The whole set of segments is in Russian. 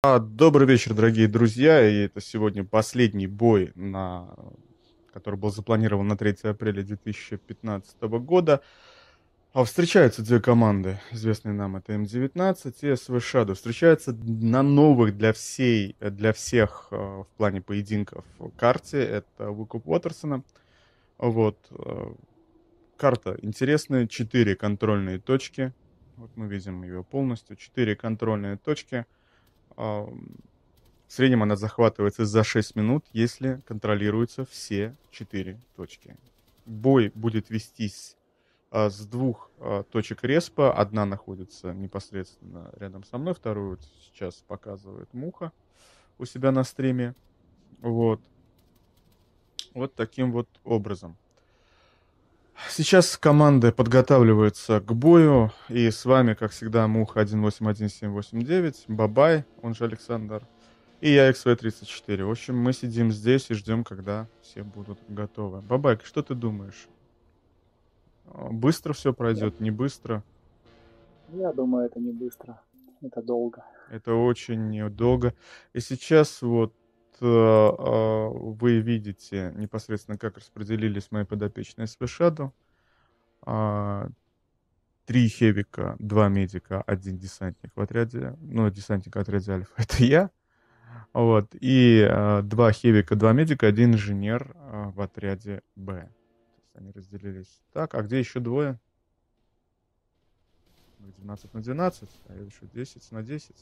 Добрый вечер, дорогие друзья. И это сегодня последний бой, который был запланирован на 3 апреля 2015 года. Встречаются две команды, известные нам, это М19 и СВ Shadow. Встречаются на новых для всех в плане поединков карте. Это выкуп Уотерсона. Вот. Карта интересная, 4 контрольные точки. Вот мы видим ее полностью. 4 контрольные точки. В среднем она захватывается за 6 минут, если контролируются все 4 точки. Бой будет вестись с двух точек респа. Одна находится непосредственно рядом со мной, вторую вот сейчас показывает Муха у себя на стриме. Вот. Вот таким вот образом. Сейчас команды подготавливаются к бою. И с вами, как всегда, Муха 181789, Бабай, он же Александр, и я XV34. В общем, мы сидим здесь и ждем, когда все будут готовы. Бабайк, что ты думаешь? Быстро все Я, пройдет, не быстро? я думаю, это не быстро, это долго. Это очень долго. И сейчас вот вы видите непосредственно, как распределились мои подопечные с Shadow. 3 хевика, 2 медика, 1 десантник в отряде. Ну, десантник в отряде Альфа — это я. Вот. И 2 хевика, 2 медика, 1 инженер в отряде Б. То есть они разделились так. А где еще двое? 12 на 12, а еще 10 на 10.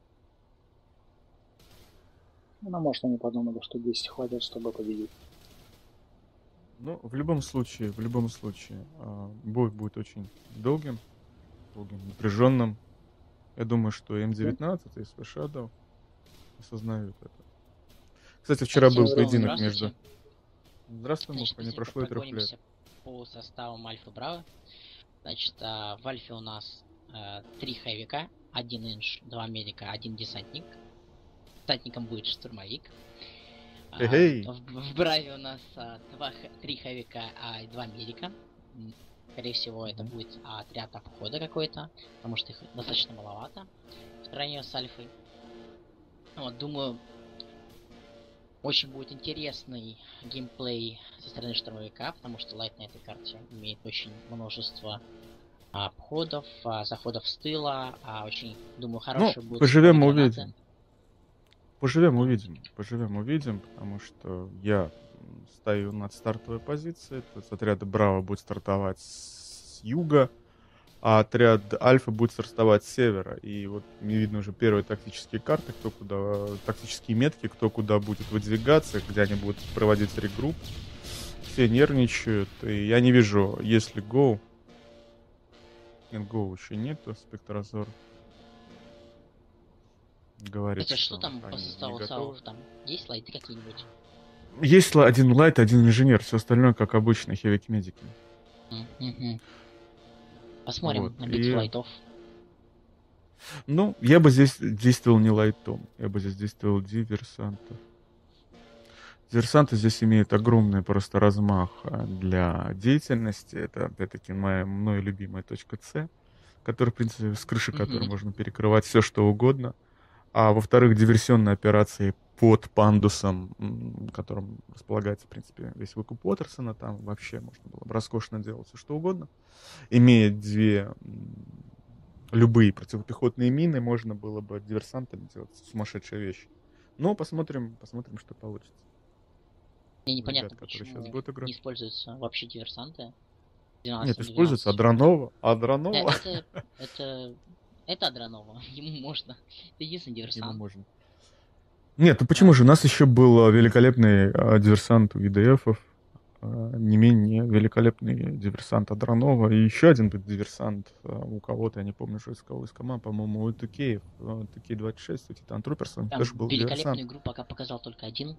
Ну, может, они подумали, что 10 хватит, чтобы победить. Ну, в любом случае, бой будет очень долгим, напряженным. Я думаю, что М19 и СВ Shadow осознают это. Кстати, вчера Всем был снова поединок между... здравствуйте. Здравствуй, Значит, Муха, не быстренько прошло и 3 лет. прогонимся по составам Альфа Браво. Значит, в Альфе у нас 3 хайвика, 1 инж, 2 медика, 1 десантник. Десантником будет штурмовик. Эй! В Браве у нас 3 хайвика, 2 медика. Скорее всего, это будет отряд обхода какой-то, потому что их достаточно маловато в сравнении с Альфой. Вот, думаю, очень будет интересный геймплей со стороны штурмовика, потому что Лайт на этой карте имеет очень множество обходов, заходов с тыла, очень, думаю, хорошие будут поживем сборы увидим. гранаты. Поживем увидим, потому что я стою над стартовой позицией. То есть отряд Браво будет стартовать с юга, а отряд Альфа будет стартовать с севера. И вот мне видно уже первые тактические карты, тактические метки, кто куда будет выдвигаться, где они будут проводить регрупп. Все нервничают, и я не вижу, если Go. Нет, Go еще нету, Спектрозор говорит, Кстати, что что там по они не составу готовы. САУов? Там есть лайты какие-нибудь? Есть один лайт, один инженер, все остальное, как обычно, хевик-медики. Посмотрим Вот. на битву лайтов. Ну, я бы здесь действовал не лайтом, я бы здесь действовал диверсантом. Диверсанты здесь имеют огромный просто размах для деятельности. Это, опять-таки, мной любимая точка С, которая, в принципе, с крыши которой можно перекрывать все, что угодно. А во-вторых, диверсионные операции под пандусом, которым располагается, в принципе, весь выкуп Уотерсона, там вообще можно было бы роскошно делать все, что угодно. Имея любые противопехотные мины, можно было бы диверсантами делать сумасшедшие вещи. Но посмотрим, что получится. Мне непонятно, Ребят, которые сейчас почему будут играть. не используются вообще диверсанты. Нет, используется Адранова. Это Адранова. Ему можно. Это единственный Ему диверсант. можно. Нет, ну почему же? У нас еще был великолепный диверсант у ИДФов, не менее великолепный диверсант Адранова, и еще один диверсант у кого-то, я не помню, что из кого, из команд, по-моему, у Тукеев, Тукей-26, у Титан Труперс, он тоже был диверсант. Великолепную игру пока показал только один.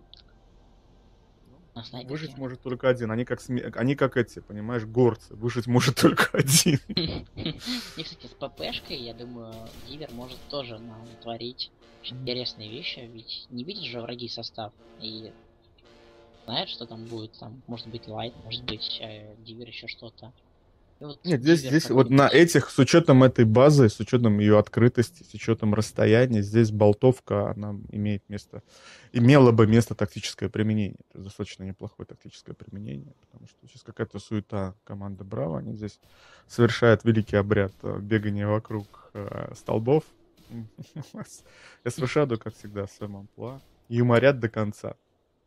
Выжить может только один. Они как эти, понимаешь, горцы. Выжить может только один. И, кстати, с ППшкой, я думаю, Дивер может тоже натворить интересные вещи, ведь не видят же враги состав и знают, что там будет, там может быть лайт, может быть Дивер еще что-то. И вот Нет, здесь, дивер здесь вот на какой-нибудь. этих, с учетом этой базы, с учетом ее открытости, с учетом расстояния, здесь болтовка, она имеет место, имела бы место тактическое применение. То есть достаточно неплохое тактическое применение, потому что сейчас какая-то суета команды Браво, они здесь совершают великий обряд бегания вокруг столбов. СВ как всегда, в своем амплуа. Юморят до конца.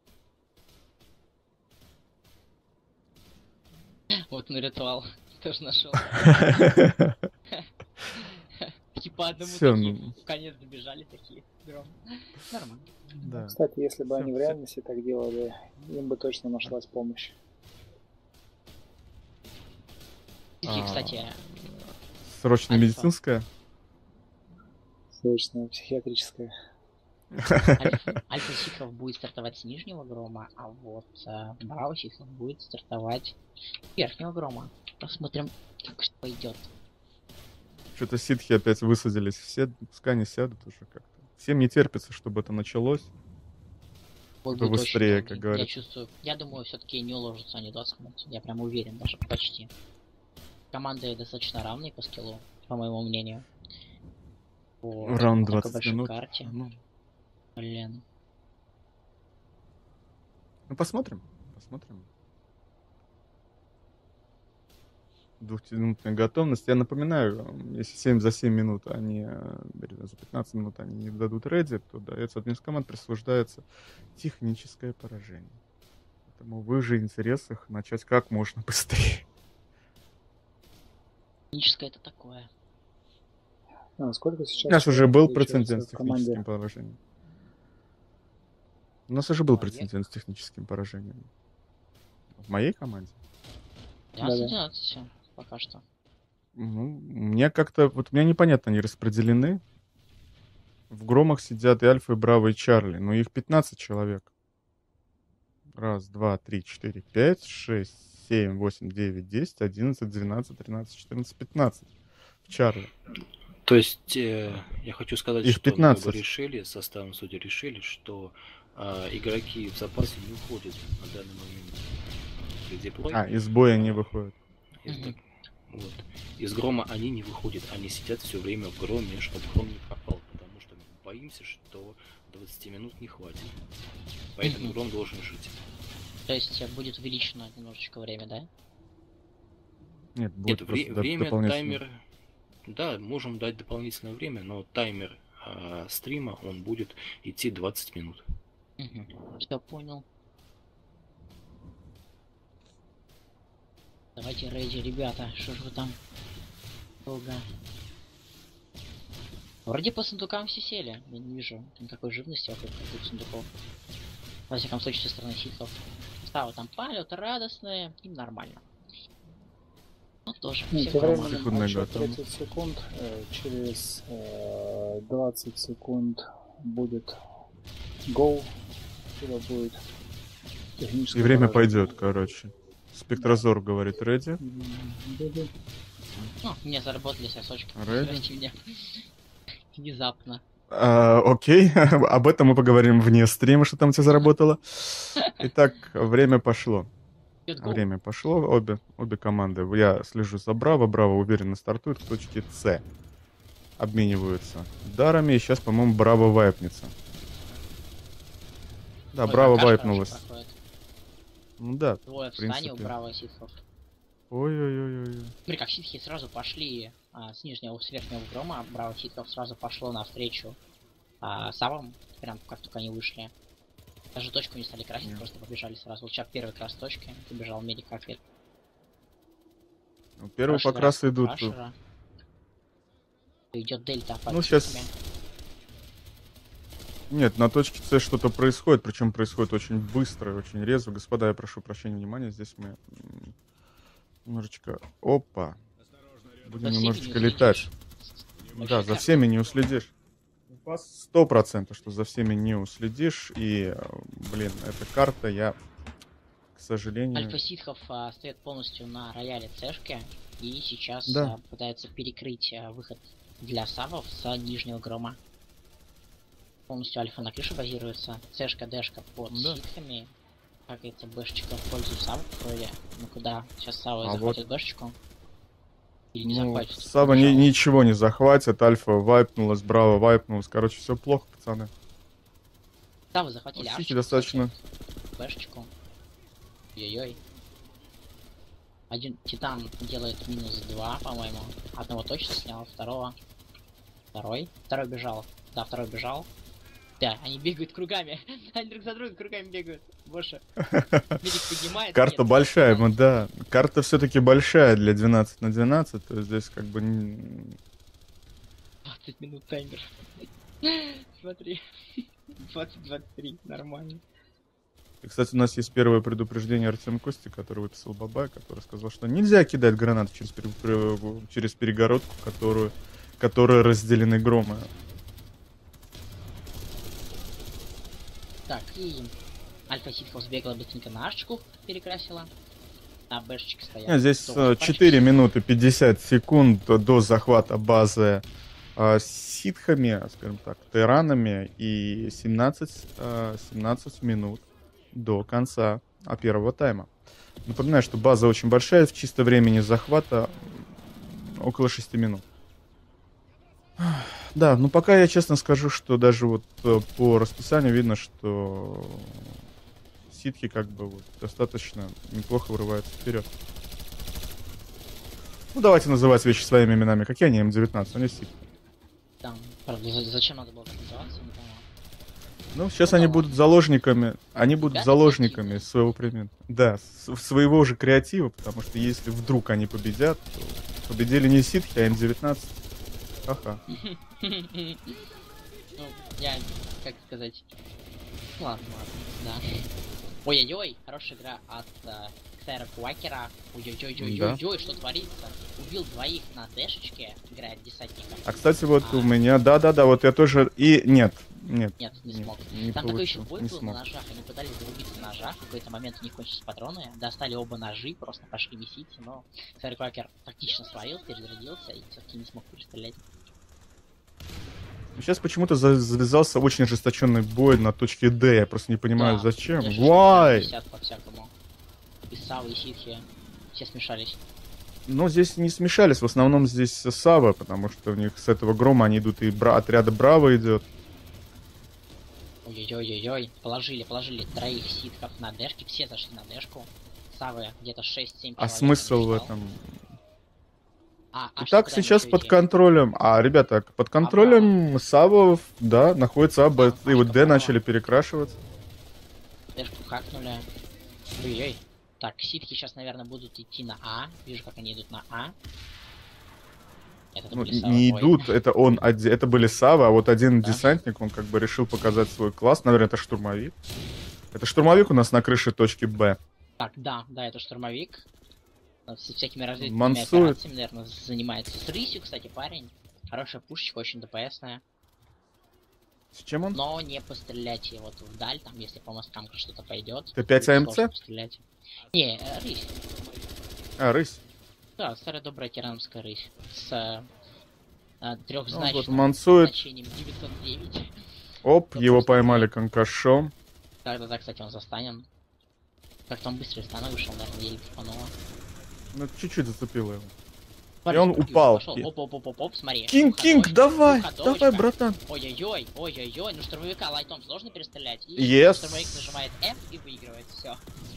Вот на ритуал тоже нашел. Типа одному Все, такие ну, в конец добежали такие. Гром. Нормально. да. Кстати, если бы Всё, они в всё. реальности так делали, им бы точно нашлась помощь. И, кстати, Срочно Альфа. медицинская. Срочно психиатрическая. Альфа Ситхов будет стартовать с нижнего грома, а вот Браво Ситхов будет стартовать с верхнего грома. Посмотрим, как что пойдет. Что-то ситхи опять высадились все, пускай они сядут уже как-то. Всем не терпится, чтобы это началось. Будет Чтобы быстрее, очень как долгий. говорят. Я чувствую, я думаю, все-таки не уложатся они 20 минут. Я прям уверен, даже почти. Команды достаточно равные по скиллу, по моему мнению. По Раунд такой 20 большой минут. карте. Ну, Блин. посмотрим. Посмотрим. Двухминутная готовность. Я напоминаю, если 7 за 7 минут, они, за 15 минут они не дадут реди, то дается одной из команд присуждается техническое поражение. Поэтому в их же интересах начать как можно быстрее. Техническое это такое. А сколько сейчас? У нас уже был получается, прецедент с в команде? техническим поражением. У нас уже был Моей? прецедент с техническим поражением. В моей команде. 12-11 пока что. Ну, мне как-то... Вот мне непонятно, они распределены. В громах сидят и Альфа, и Браво, и Чарли. Но их 15 человек. Раз, два, три, четыре, пять, шесть, 7, 8, 9, 10, 11, 12, 13, 14, 15. В Чарли. То есть я хочу сказать, Их что они 15. как бы решили, составом судей решили, что игроки в запасе не уходят на данный момент в преддеплой. Из боя не выходят. Вот. Из грома они не выходят, они сидят все время в громе, чтобы гром не пропал, потому что боимся, что 20 минут не хватит. Поэтому гром должен жить. То есть будет увеличено немножечко время, да? Нет, будет Нет, просто время, дополнительно. таймер. Да, можем дать дополнительное время, но таймер стрима, он будет идти 20 минут. Все понял. Давайте рейди, ребята, что ж вы там долго? Вроде по сундукам все сели, я не вижу никакой живности вокруг этих сундуков. Во всяком случае, со стороны ситхов. Ставы там палят, радостные, им нормально. Ну тоже, все Тем грома. временем Секундная отсчет готовность. 30 секунд. Через 20 секунд будет гол. Либо будет техническое И время поражение. пойдет, короче. Спектрозор говорит ready. Да-да. Ну, мне заработали сосочки. Ready. Простите меня. Внезапно. Окей, об этом мы поговорим вне стрима, что там у тебя заработало. Итак, время пошло. Идёт гол. Время пошло. Обе команды. Я слежу за Браво. Браво уверенно стартует в точке С. Обмениваются дарами. И сейчас, по-моему, Браво вайпнется. Да, Ой, Браво кашка вайпнулась. вообще проходит. Ну да, Двое в принципе. стане у Браво ситхов. ой-ой-ой. Смотри, как ситхи сразу пошли с нижнего, с верхнего грома, Браво ситхов сразу пошло навстречу савам, прям как только они вышли. Даже точку не стали красить, просто побежали сразу. Вот сейчас первый крас точки, побежал медик в ответ. Ну, первые Крашеры, покрасы идут. крашера. Идет дельта. Ну, сейчас... Нет, на точке С что-то происходит, причем происходит очень быстро и очень резво. Господа, я прошу прощения, внимания, здесь мы немножечко... Опа! Будем немножечко летать. Да, за всеми не уследишь. 100%, что за всеми не уследишь. И, блин, эта карта, я, к сожалению... Альфа ситхов стоит полностью на рояле цешки. И сейчас Да. пытается перекрыть выход для савов с нижнего грома. Полностью альфа на крыше базируется. Цешка, дэшка под Да. ситхами. Как это бэшечка в пользу савов вроде. Ну куда? Сейчас савы А захватят бэшечку. Или не Ну, захватит? Сава ничего не захватит, Альфа вайпнулась, Браво вайпнулась. Короче, все плохо, пацаны. Да, вы захватили Сити арчику, достаточно. кстати, бэшечку. Ой-ой. Один Титан делает минус 2, по-моему. Одного точно снял, второго. Второй бежал. Да, второй бежал. Да, они бегают кругами. Они друг за другом кругами бегают. Боже. Медик поднимает. Карта нет, большая, Титан. да. Карта все-таки большая для 12 на 12, то есть здесь как бы... 20 минут таймер. Смотри. 20-23, нормально. И, кстати, у нас есть первое предупреждение Артема Кости, который выписал Бабай, который сказал, что нельзя кидать гранаты через перегородку, которая разделены громы. Так, и Альфа Ситхов сбегала быстренько на ашечку, перекрасила. А бэшечки стоят. Здесь Тоже 4 минуты 50 секунд до захвата базы ситхами, скажем так, тиранами, и 17 минут до конца первого тайма. Напоминаю, что база очень большая, в чисто времени захвата около 6 минут. Да, ну пока я честно скажу, что даже вот по расписанию видно, что ситхи как бы вот достаточно неплохо вырываются вперед. Ну давайте называть вещи своими именами. Какие они М19? Они ситхи. Там, правда, зачем надо было так называться, не понимаю. Ну, сейчас Ну, они да будут заложниками, они будут Ребята заложниками креативные. своего предмета. Да, своего же креатива, потому что если вдруг они победят, то победили не ситхи, а М19. Ха-ха. Ну, я, как сказать... Ладно, да. Ой-ой-ой, хорошая игра от Ксайра Куакера. Ой-ой-ой-ой-ой, что творится? Убил двоих на дэшечке, играет десантником. А, кстати, вот у меня, да-да-да, вот я тоже, и нет, Нет, не смог. не Там такой еще получил, бой не был смог. на ножах, они пытались зарубиться на ножах, в какой-то момент у них кончились патроны, достали оба ножи, просто пошли месить, но Ксайр Куакер тактично свалил, перезарядился и все-таки не смог перестрелять. Сейчас почему-то завязался очень ожесточенный бой на точке D, я просто не понимаю, Да, зачем. даже Why? 60 по-всякому. И Савы, и Ситхи, все смешались. Ну, здесь не смешались, в основном здесь Сава, потому что у них с этого грома они идут, и отряда Браво идет. Ой-ой-ой-ой-ой, положили троих ситхов на дэшке, все зашли на дэшку. Савы где-то 6-7 человек. А смысл в не ждал. этом? А Итак, что, куда сейчас они под еще контролем. под контролем Сава, да, находится А, Б. И вот Д Браво. начали перекрашиваться. идут? Дэшку хакнули. Ой-ой. Так, ситхи сейчас, наверное, будут идти на А. Вижу, как они идут на А. Это Ну, были Савы. не Ой. идут, это были Савы, а вот один Да. десантник, он как бы решил показать свой класс. Наверное, это штурмовик. Это штурмовик у нас на крыше точки Б. Так, да, это штурмовик. Всякими разведывательными Мансует. операциями, наверное, занимается. С рысью, кстати, парень. Хорошая пушечка, очень ДПСная. С чем он? Но не пострелять вот вдаль, там, если по мосткам что-то пойдет. Это 5 АМЦ? Не, рысь. А, рысь. Да, старая добрая тирановская рысь. С Ну, вот трехзначным мансует. значением 909. Оп, Да, его просто поймали конкашом. Да, кстати, он застанен. Как-то он быстро стану вышел, наверное, еле пипануло. Ну, чуть-чуть зацепило его. Парень он вперед упал. пошел. Оп, смотри. Кинг, давай, давай, братан. Ой-ой-ой, ну штурмовика лайтом сложно перестрелять. И Yes. штурмовик нажимает F и выигрывает, все.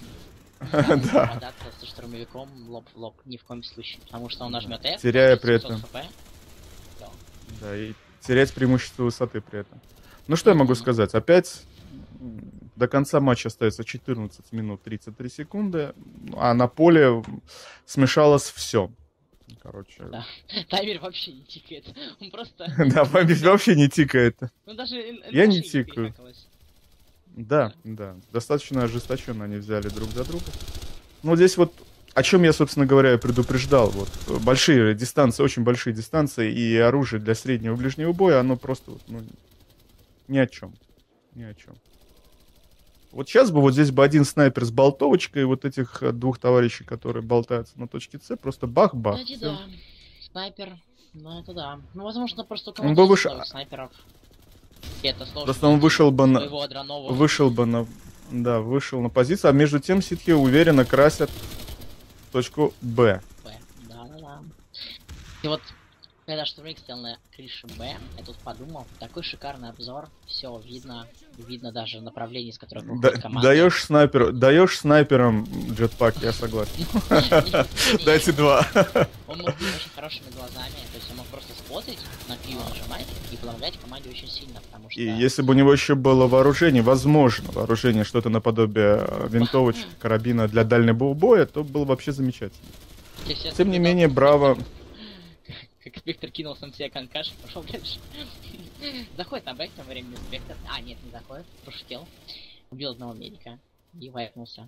Да. Попадаться со штурмовиком лоб в лоб, ни в коем случае. Потому что он нажмет F, Теряя получит при 700 этом. хп. Всё. Да, и терять преимущество высоты при этом. Ну, что я могу сказать? Опять до конца матча остается 14 минут 33 секунды, а на поле смешалось все. Короче. Да. Таймер вообще не тикает. Он просто... Да, вообще не тикает. Ну даже Я на не шее тикаю. перехакалось. Да. Достаточно ожесточенно они взяли друг за друга. Ну, здесь вот, о чем я, собственно говоря, и предупреждал. Вот большие дистанции, очень большие дистанции, и оружие для среднего и ближнего боя, оно просто, вот, ну, ни о чем. Ни о чем. Вот сейчас бы вот здесь бы один снайпер с болтовочкой, вот этих двух товарищей, которые болтаются на точке С, просто бах-бах. Кстати, всё. да. Снайпер. Ну это да. Ну возможно просто у Он кого-то бы нет вышел- новых снайперов. И это сложно. Просто он вышел бы на... Своего Адронова. Вышел бы на... Да, вышел на позицию, а между тем ситхи уверенно красят точку Б. Да. И вот, когда штурмовик стоял на крыше Б, я тут подумал, такой шикарный обзор, все видно, видно даже направление, с которого выходит команда. Даешь снайперам джетпак, я согласен. Дайте 2. Он мог быть очень хорошими глазами, то есть он мог просто спотать, на Q нажимать и помогать команде очень сильно, потому что... И если бы у него еще было вооружение, возможно, вооружение что-то наподобие винтовочки, карабина для дальнего боя, то было вообще замечательно. Тем не менее, браво. Как Спектр кинул сам себе конкаш, пошел дальше. Заходит на бэк, тем временем Спектр. А, нет, не заходит, пошутил. Убил одного медика и вайпнулся.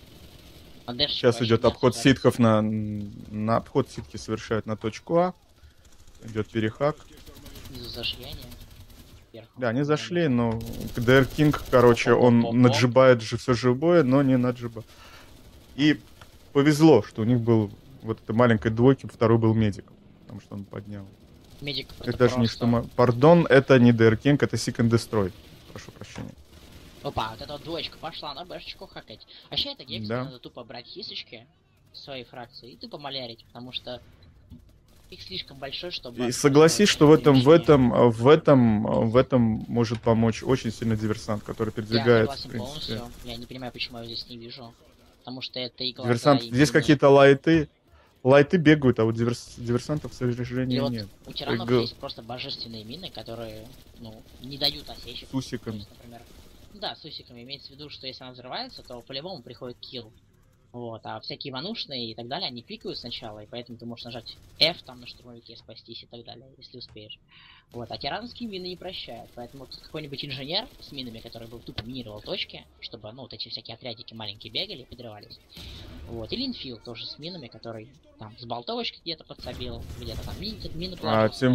Сейчас идет обход ситхов на обход ситхи совершают на точку А. Идет перехак. Снизу зашли они. Вверху. Да, они зашли, но КДР Кинг, короче, он наджибает же все живое, но не наджиба. И повезло, что у них был вот этой маленькой двойки, второй был медик. Потому что он поднял. Медик это даже не что... Пардон, это не DR King, это Seek and Destroy. Прошу прощения. Опа, вот эта вот двоечка пошла на бэшечку хакать. А сейчас это гекс, да. Надо тупо брать хисочки своей фракции и тупо малярить, потому что их слишком большой, чтобы... И согласись, что в этом может помочь очень сильно диверсант, который передвигает, в принципе. Полностью. Я не понимаю, почему я его здесь не вижу. Потому что это и глаза, диверсант, и здесь какие-то лайты. Лайты бегают, а вот диверсантов, к сожалению, вот нет. У тиранов есть просто божественные мины, которые, ну, не дают осечек. С усиками. Есть, например, да, с усиками. Имеется в виду, что если она взрывается, то по-любому приходит килл. Вот, а всякие ванушные и так далее, они пикают сначала, и поэтому ты можешь нажать F там на штурмовике, спастись и так далее, если успеешь. Вот, а тирановские мины не прощают, поэтому тут какой-нибудь инженер с минами, который бы тупо минировал точки, чтобы, ну, вот эти всякие отрядики маленькие бегали, подрывались. Вот, или инфил тоже с минами, который там с болтовочкой где-то подсобил, где-то там мины положил. Тем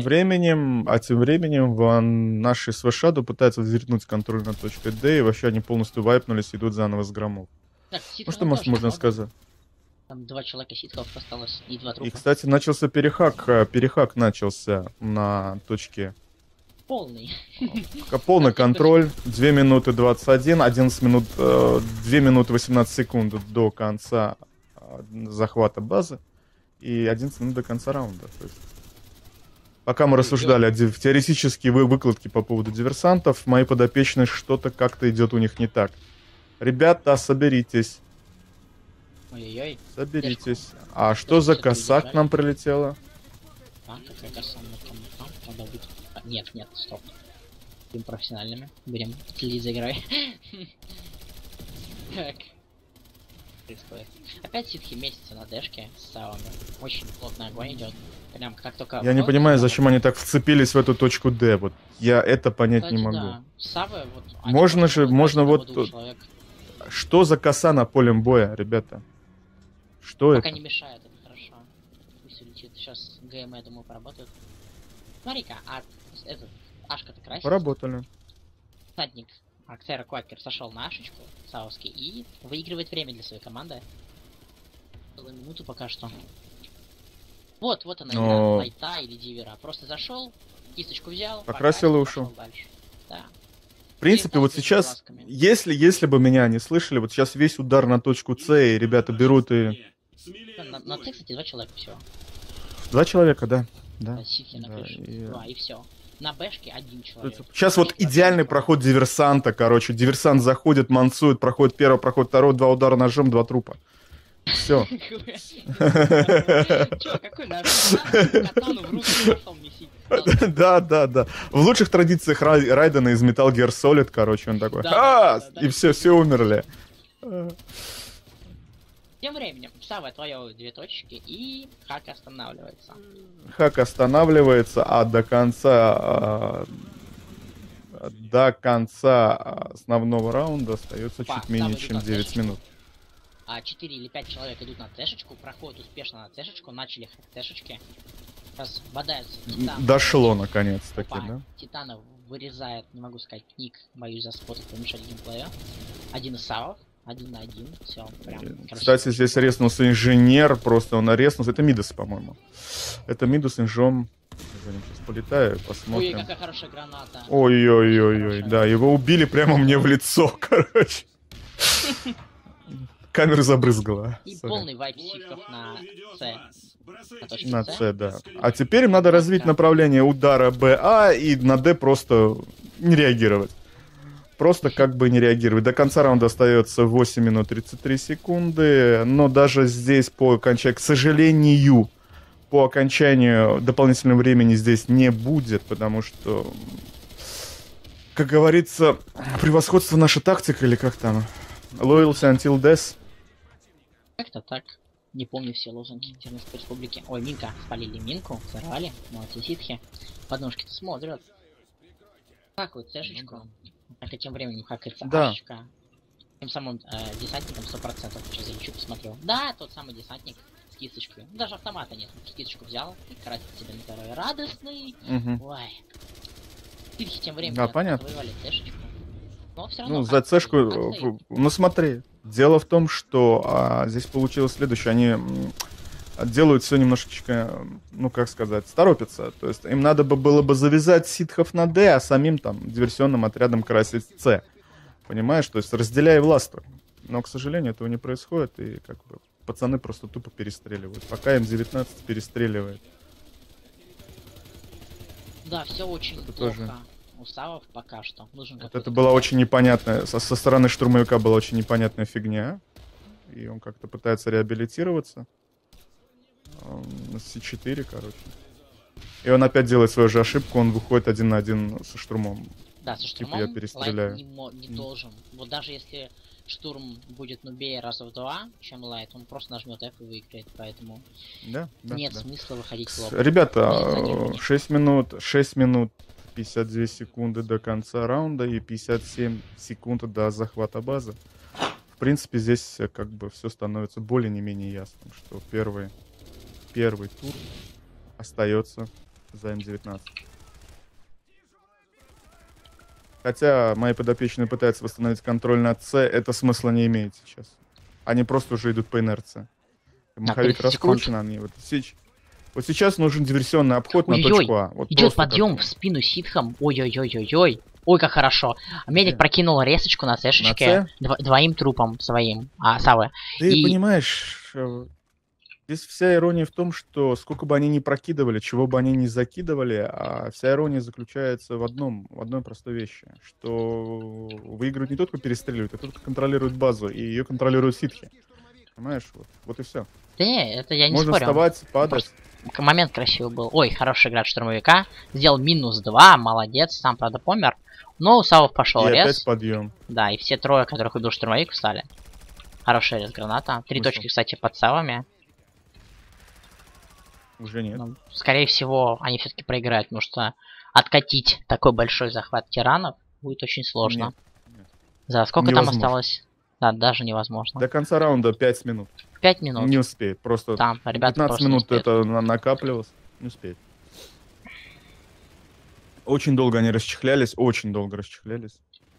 временем наши Свешаду пытаются вернуть контроль над точкой D, и вообще они полностью вайпнулись и идут заново с громов. Так, ну что можно сказать? Там 2 человека ситхов осталось, и 2 трупа. И, кстати, начался перехак начался на точке. Полный. Полный контроль. 2 минуты 21, 11 минут, 2 минуты 18 секунд до конца захвата базы. И 11 минут до конца раунда. То есть, пока мы рассуждали о теоретические выкладки по поводу диверсантов, мои подопечные что-то как-то идет у них не так. Ребята, соберитесь. Ой-ой-ой. Соберитесь. А что за коса к нам прилетела? А, какая коса? Надо быть... Нет, стоп. Будем профессиональными. Будем следить за игрой. Так. Происходит. Опять ситхи месяца на дэшке с савами. Очень плотный огонь идет. Прям как только... Я не понимаю, зачем они так вцепились в эту точку D. Вот я это понять не могу. Да. Савы, вот, можно вот... Что за коса на полем боя, ребята? Что пока это? Не мешает, это хорошо. Пусть улетит. Сейчас ГМ, я думаю, поработает. Смотри-ка, а этот Ашка-то красит. Поработали. Статник Аксера Квакер сошел на Ашечку, Сауски, и выигрывает время для своей команды. Целую минуту пока что. Вот она, игра лайта или дивера. Просто зашел, кисточку взял, покрасил и ушел. Дальше. Да. В принципе, вот сейчас, если бы меня не слышали, вот сейчас весь удар на точку С, и ребята берут и... На С, кстати, 2 человека всего. 2 человека, да. Да. И все. На Бэшке 1 человек. Сейчас вот идеальный проход диверсанта, короче. Диверсант заходит, мансует, проходит первый, проходит второй, 2 удара ножом, 2 трупа. Все. Чё, какой нож? Катану в руку пошел месить. Да. В лучших традициях Райдена из Metal Gear Solid, короче, он такой, и все умерли. Тем временем, Сава, твое 2 точки, и хак останавливается. Хак останавливается, а до конца основного раунда остается чуть менее чем 9 минут. 4 или 5 человек идут на тэшечку, проходят успешно на тэшечку, начали хак тэшечки. Сейчас бодаются Титан. Дошло наконец-таки, да? Титана вырезает, не могу сказать, ник, боюсь заспотать, помешать геймплею. Один из Савов. 1 на 1, все, прям. Кстати, здесь резнулся инженер, просто он резнулся. Это Мидас, по-моему. Это Мидас инжом. Я сейчас полетаю, посмотрим. Ой, какая хорошая граната. Ой, да, его убили прямо мне в лицо, короче. Камеру забрызгала. И полный вайп ситхов на С. На точке На С. С, да. А теперь им надо развить направление удара БА и на Д просто не реагировать. Просто как бы не реагировать. До конца раунда остается 8 минут 33 секунды. Но даже здесь по окончанию, к сожалению, по окончанию дополнительного времени здесь не будет, потому что, как говорится, превосходство наша тактика, или как там? Loyalty until death. Как-то так. Не помню все лозунги Тернопольской республики. Ой, Минка. Спалили Минку, взорвали. Молодцы ситхи. Подножки-то смотрят. Хакают Сэшечку. А тем временем хакается Да. Ашечка. Тем самым десантником 100%. Сейчас залечу, посмотрю. Да, тот самый десантник с кисточкой. Ну, даже автомата нет. Кисточку взял и красит себя на второй. Радостный. Мгм. Ой. Ситхи тем временем Да, понятно. завоевали Сэшечку. Но все равно Ну, за цешку... Ну, смотри. Дело в том, что здесь получилось следующее. Они делают все немножечко, ну, как сказать, торопятся. То есть им надо было бы завязать ситхов на Д, а самим там диверсионным отрядом красить С. Понимаешь? То есть разделяя властвуй. Но, к сожалению, этого не происходит, и как бы пацаны просто тупо перестреливают. Пока М19 перестреливает. Да, все очень Это плохо. тоже. У Савов пока что. Нужен Вот какой-то это была контакт. очень непонятная, со стороны штурмовика была очень непонятная фигня. И он как-то пытается реабилитироваться. На С4, короче. И он опять делает свою же ошибку, он выходит 1 на 1 со штурмом. Да, со Типа штурмом я перестреляю. Лайт не должен. Вот даже если штурм будет нубее раза в 2, чем Лайт, он просто нажмет F и выиграет, поэтому Да, да, нет да. смысла выходить в лоб. Ребята, 6 минут 52 секунды до конца раунда и 57 секунд до захвата базы. В принципе, здесь как бы все становится более не менее ясным, что первый тур остается за М19. Хотя мои подопечные пытаются восстановить контроль над С, это смысла не имеет сейчас. Они просто уже идут по инерции. Маховик 30 секунд. раскручен, они вот сейчас нужен диверсионный обход на Ой-ой-ой, точку А. Вот идет просто подъем как- в спину ситхам. Ой-ой-ой-ой-ой. Ой, как хорошо. А медик Где? прокинул резочку на сэшечке двоим трупом своим. Савы. Ты И- понимаешь, здесь вся ирония в том, что сколько бы они ни прокидывали, чего бы они ни закидывали, а вся ирония заключается в одной простой вещи, что выигрывают не тот, кто перестреливает, а тот, кто контролирует базу, и ее контролируют ситхи. Понимаешь? Вот и все. Да не, это я не Можно спорю. вставать, падать. Момент красивый был. Ой, хороший игра от штурмовика. Сделал -2, молодец, сам, правда, помер. Но у Савов пошел И рез. опять подъем. Да, и все трое, которых убил штурмовик, встали. Хороший рез граната. 3 Вышел. точки, кстати, под Савами. Уже нет. Ну, скорее всего, они все-таки проиграют, потому что откатить такой большой захват тиранов будет очень сложно. Нет. За сколько там Невозможно. осталось? Да, даже невозможно. До конца раунда 5 минут. 5 минут. Не успеет. Просто Там, ребята 15 просто не минут успеют. это накапливалось. Не успеет. Очень долго они расчехлялись. Очень долго расчехлялись.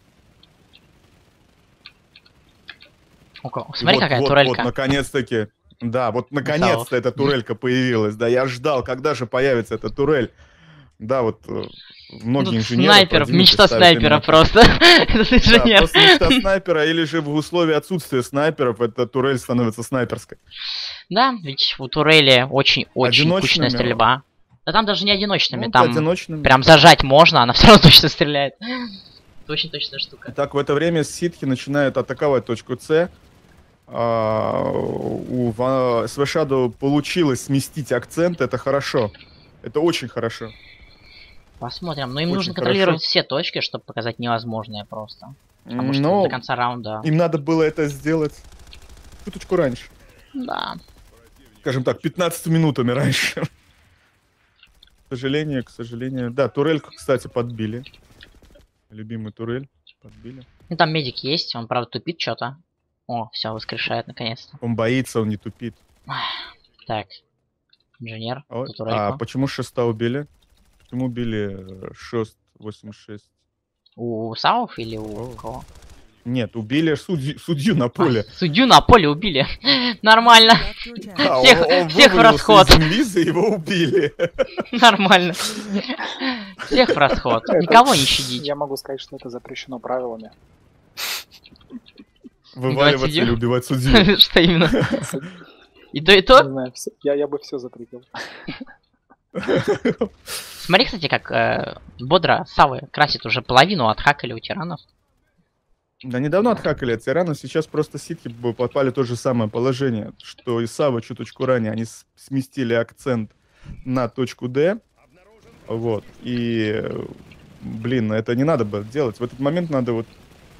Ого, смотри, какая вот, турелька. Вот, наконец-таки. Да, вот наконец-то эта турелька появилась. Да, я ждал, когда же появится эта турель. Да, вот многие Тут инженеры... снайпер, продвинутые мечта ставят снайпера именно- просто. Этот Да, инженер. просто мечта снайпера, или же в условии отсутствия снайперов эта турель становится снайперской. Да, ведь у турели очень-очень Одиночными. кучная стрельба. Да там даже не одиночными, Ну, там одиночными. прям зажать можно, она все равно точно стреляет. Это очень точная штука. Итак, в это время ситхи начинают атаковать точку С. У Свешаду получилось сместить акцент, это хорошо. Это очень хорошо. Посмотрим. Но им Очень нужно хорошо. контролировать все точки, чтобы показать невозможное просто. Потому что Но до конца раунда... им надо было это сделать чуточку раньше. Да. Скажем так, 15 минутами раньше. К сожалению. Да, турельку, кстати, подбили. Любимую турель подбили. Ну там медик есть, он, правда, тупит что-то. О, все, воскрешает наконец-то. Он боится, он не тупит. Так. Инженер, А за турельку. почему шеста убили? Почему убили шест 86? У Савов или у О. кого? Нет, убили судью на поле. Судью на поле убили. Нормально. Да, Всех- он всех в вывалился расход. из земли, за его убили. Нормально. Всех в расход. Никого не щадить. Я могу сказать, что это запрещено правилами. Вываливаться судью? или убивать судью. Что именно? И то, и Не то? знаю, я бы все запретил. Смотри, кстати, как бодро Савы красит уже половину отхакали у тиранов. Да недавно отхакали от тиранов, сейчас просто ситхи попали в то же самое положение, что и Сава чуточку ранее, они сместили акцент на точку Д, вот, и, блин, это не надо было делать, в этот момент надо вот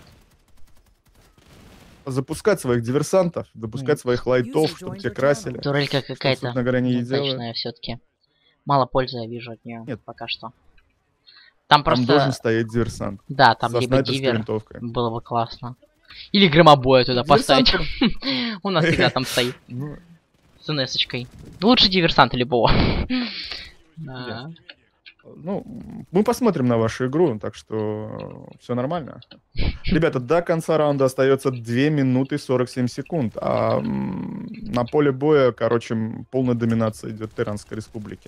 запускать своих диверсантов, запускать своих лайтов, чтобы те красили. Турелька какая-то собственно говоря, они и делают. неудачная все-таки. Мало пользы я вижу от нее Нет. пока что. Там просто... Там должен стоять диверсант. Да, там со либо снайперской дивер, винтовкой. было бы классно. Или громобоя туда Диверсант поставить. У нас всегда там стоит. Ну, С НС-очкой. Лучше диверсанта любого. Да. ну, мы посмотрим на вашу игру, так что все нормально. Ребята, до конца раунда остается 2 минуты 47 секунд, а на поле боя, короче, полная доминация идет Тиранской республики.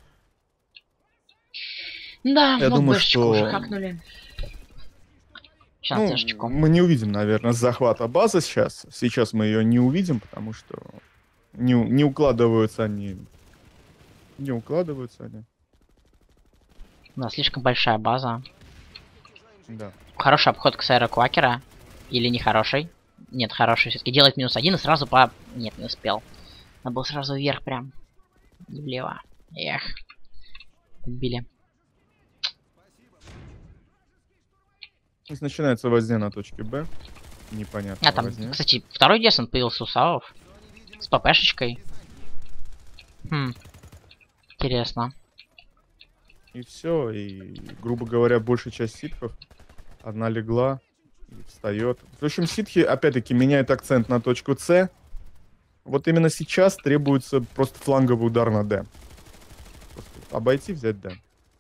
Да, Я ну думаю, бэшечку что- уже хакнули. Сейчас Ну, цешечку. мы не увидим, наверное, захвата базы сейчас. Сейчас мы ее не увидим, потому что не укладываются они. Не укладываются они. Да, слишком большая база. Да. Хороший обход Ксайра Квакера. Или нехороший? Нет, хороший все-таки. Делает -1 и сразу по... Нет, не успел. Надо было сразу вверх прям. И влево. Эх. Убили. Здесь начинается возня на точке Б. Непонятно. А там, кстати, второй десант появился у Савов. С ППшечкой. Интересно. И все. И, грубо говоря, большая часть ситхов. Одна легла и встает. В общем, ситхи, опять-таки, меняют акцент на точку С. Вот именно сейчас требуется просто фланговый удар на Д. Просто обойти, взять Д.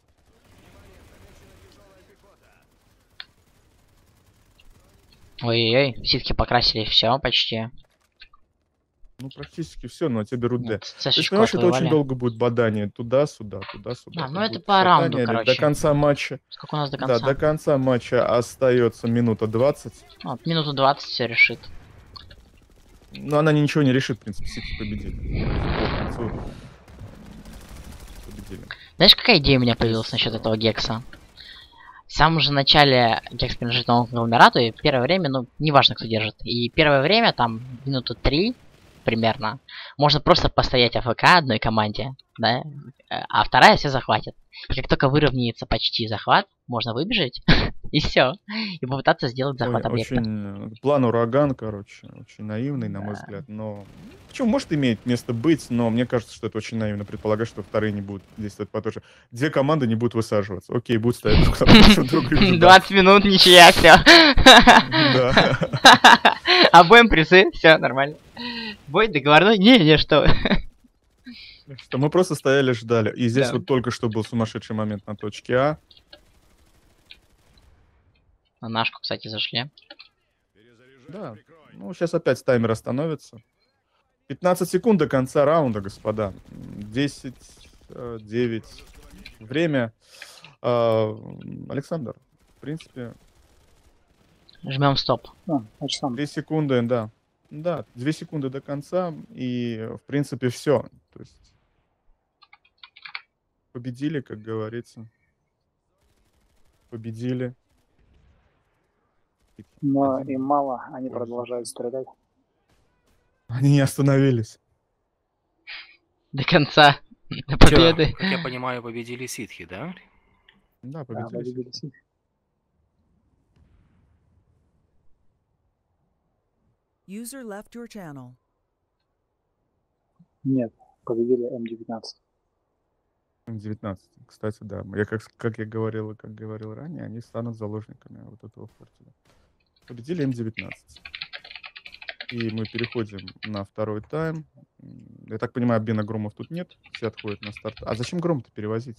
Ой-ой-ой, ситки покрасили все почти. Ну, практически все, но те берут Д. Нет, То есть, цешечку понимаешь, это очень отвоевали. долго будет бадание. Туда-сюда, туда-сюда. Да, ну это будет по раунду, катание. короче. До конца матча. Сколько у нас до Да, конца? до конца матча остается минута 20. Вот, минуту 20 все решит. Но она ничего не решит, в принципе, ситхи победили. По концу победили. Знаешь, какая идея у меня появилась насчет этого Гекса? В самом же начале Гекс принадлежит новому конгломерату, и первое время, ну, неважно, кто держит. И первое время, там, минуты 3 примерно, можно просто постоять АФК одной команде, да, а вторая все захватит. И как только выровняется почти захват, можно выбежать, и все, и попытаться сделать захват Ой, объекта. очень план ураган, короче, очень наивный, на мой Да. взгляд, но... Почему, может, имеет место быть, но мне кажется, что это очень наивно предполагать, что вторые не будут действовать по той же. Две команды не будут высаживаться. Окей, будут стоять друг напротив друга. и ждать. 20 минут, ничья, все. Да. Обоим призы, все нормально. Бой договорной? Не, что? Что мы просто стояли, ждали. И здесь Да. вот только что был сумасшедший момент на точке А. На нашку, кстати, зашли. Да. Ну, сейчас опять таймер остановится. 15 секунд до конца раунда, господа. 10, 9. Время. Александр, в принципе, Жмем стоп. Значит, сам. 2 секунды, да. Да, 2 секунды до конца, и, в принципе, все. То есть победили, как говорится. Победили. Но им мало, они продолжают стрелять. Они не остановились. До конца. До Чё, победы. как я понимаю, победили ситхи, да? Да, Да, победили. победили ситхи. User left your channel. Нет, победили М19. 19. Кстати, да. Я как я говорил и как говорил ранее, они станут заложниками вот этого фортеля. Победили М19. И мы переходим на второй тайм. Я так понимаю, обмена громов тут нет. Все отходят на старт. А зачем гром-то перевозить?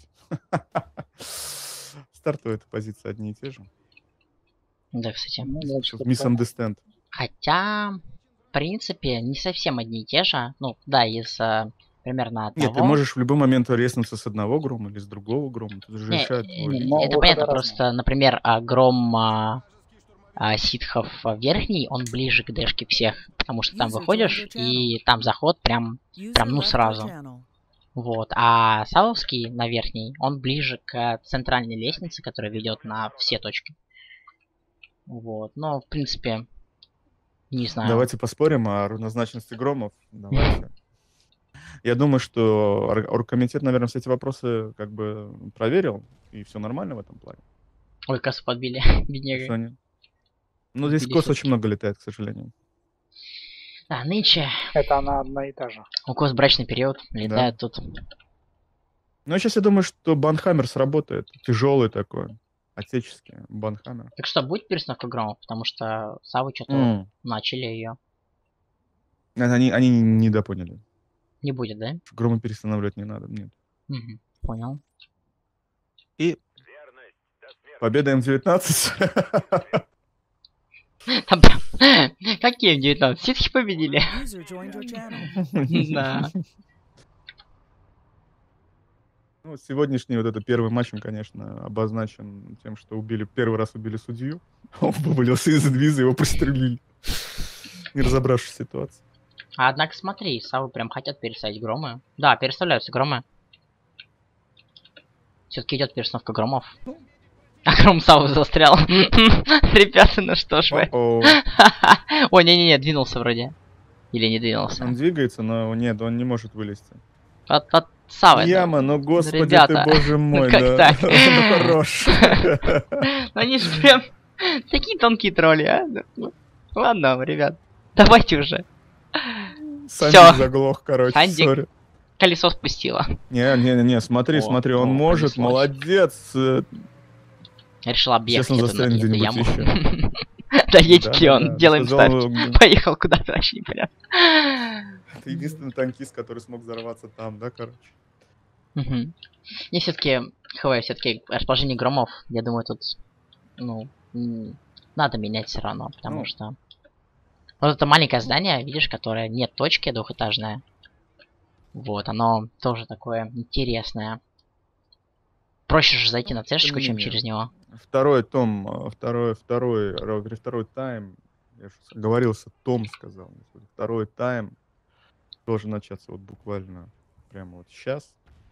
Стартовые позиции одни и те же. Да, кстати. Ну, дальше Misunderstand. Хотя, в принципе, не совсем одни и те же. Ну, да, из примерно одного. Нет, ты можешь в любой момент резнуться с одного грома или с другого грома. Тут же Не, решает твой... но это выходы понятно, разные. просто, например, гром ситхов верхний, он ближе к дэшке всех, потому что там User выходишь, joined your channel. и там заход прям, User ну left your сразу. channel. Вот. А савовский на верхний, он ближе к центральной лестнице, которая ведет на все точки. Вот. Но, в принципе, не знаю. Давайте поспорим о равнозначности громов. Давайте. Я думаю, что оргкомитет, наверное, все эти вопросы как бы проверил, и все нормально в этом плане. Ой, косу подбили, Что бедняга. они- Ну, здесь Подбили кос всё-таки. очень много летает, к сожалению. Да, нынче Это она одна и та же. у кос брачный период, летает тут. Но сейчас я думаю, что банхаммер сработает. Тяжелый такой. Отеческий банхаммер. Так что, будет перестановка громов, потому что Савы что-то начали ее. Они не допоняли. Не будет, да? Громы перестанавливать не надо. Нет. Мгм, понял. И победа М19. Там прям... Какие М19? Ситхи победили. User joined your channel. Да. Ну, сегодняшний вот этот первый матч, он, конечно, обозначен тем, что первый раз убили судью. Он вывалился из инвиза, его пристрелили. Не разобравшись в ситуации. А однако смотри, Савы прям хотят переставить громы. Да, переставляются громы. Все-таки идет перестановка громов. А гром Савы застрял. Ребята, ну что ж вы. О-о. Ой, не-не-не, двинулся вроде. Или не двинулся. Он двигается, но нет, он не может вылезти. От Савы. это- Яма, ну господи Ребята, ты, боже мой, как да. так? Он хорош. Ну они же прям такие тонкие тролли, а? Ну, ладно, ребят, давайте уже. Сандик заглох, короче, Сандик. сори. Колесо спустило. Не, смотри, О, смотри, он о, может, понеслось. молодец. Я решил объехать Сейчас он эту, застрянет эту где-нибудь яму. Да едет ли он? Делаем старт. Поехал куда-то, вообще непонятно. Это единственный танкист, который смог взорваться там, да, короче. Мгм. Не, все-таки, ХВ, все-таки расположение громов, я думаю, тут, ну, надо менять все равно, потому Ну. что... Вот это маленькое здание, видишь, которое нет точки, двухэтажное. Вот, оно тоже такое интересное. Проще же зайти на цешечку, чем менее. через него. Второй том, второй тайм, я же оговорился, том сказал. Второй тайм должен начаться вот буквально прямо вот сейчас.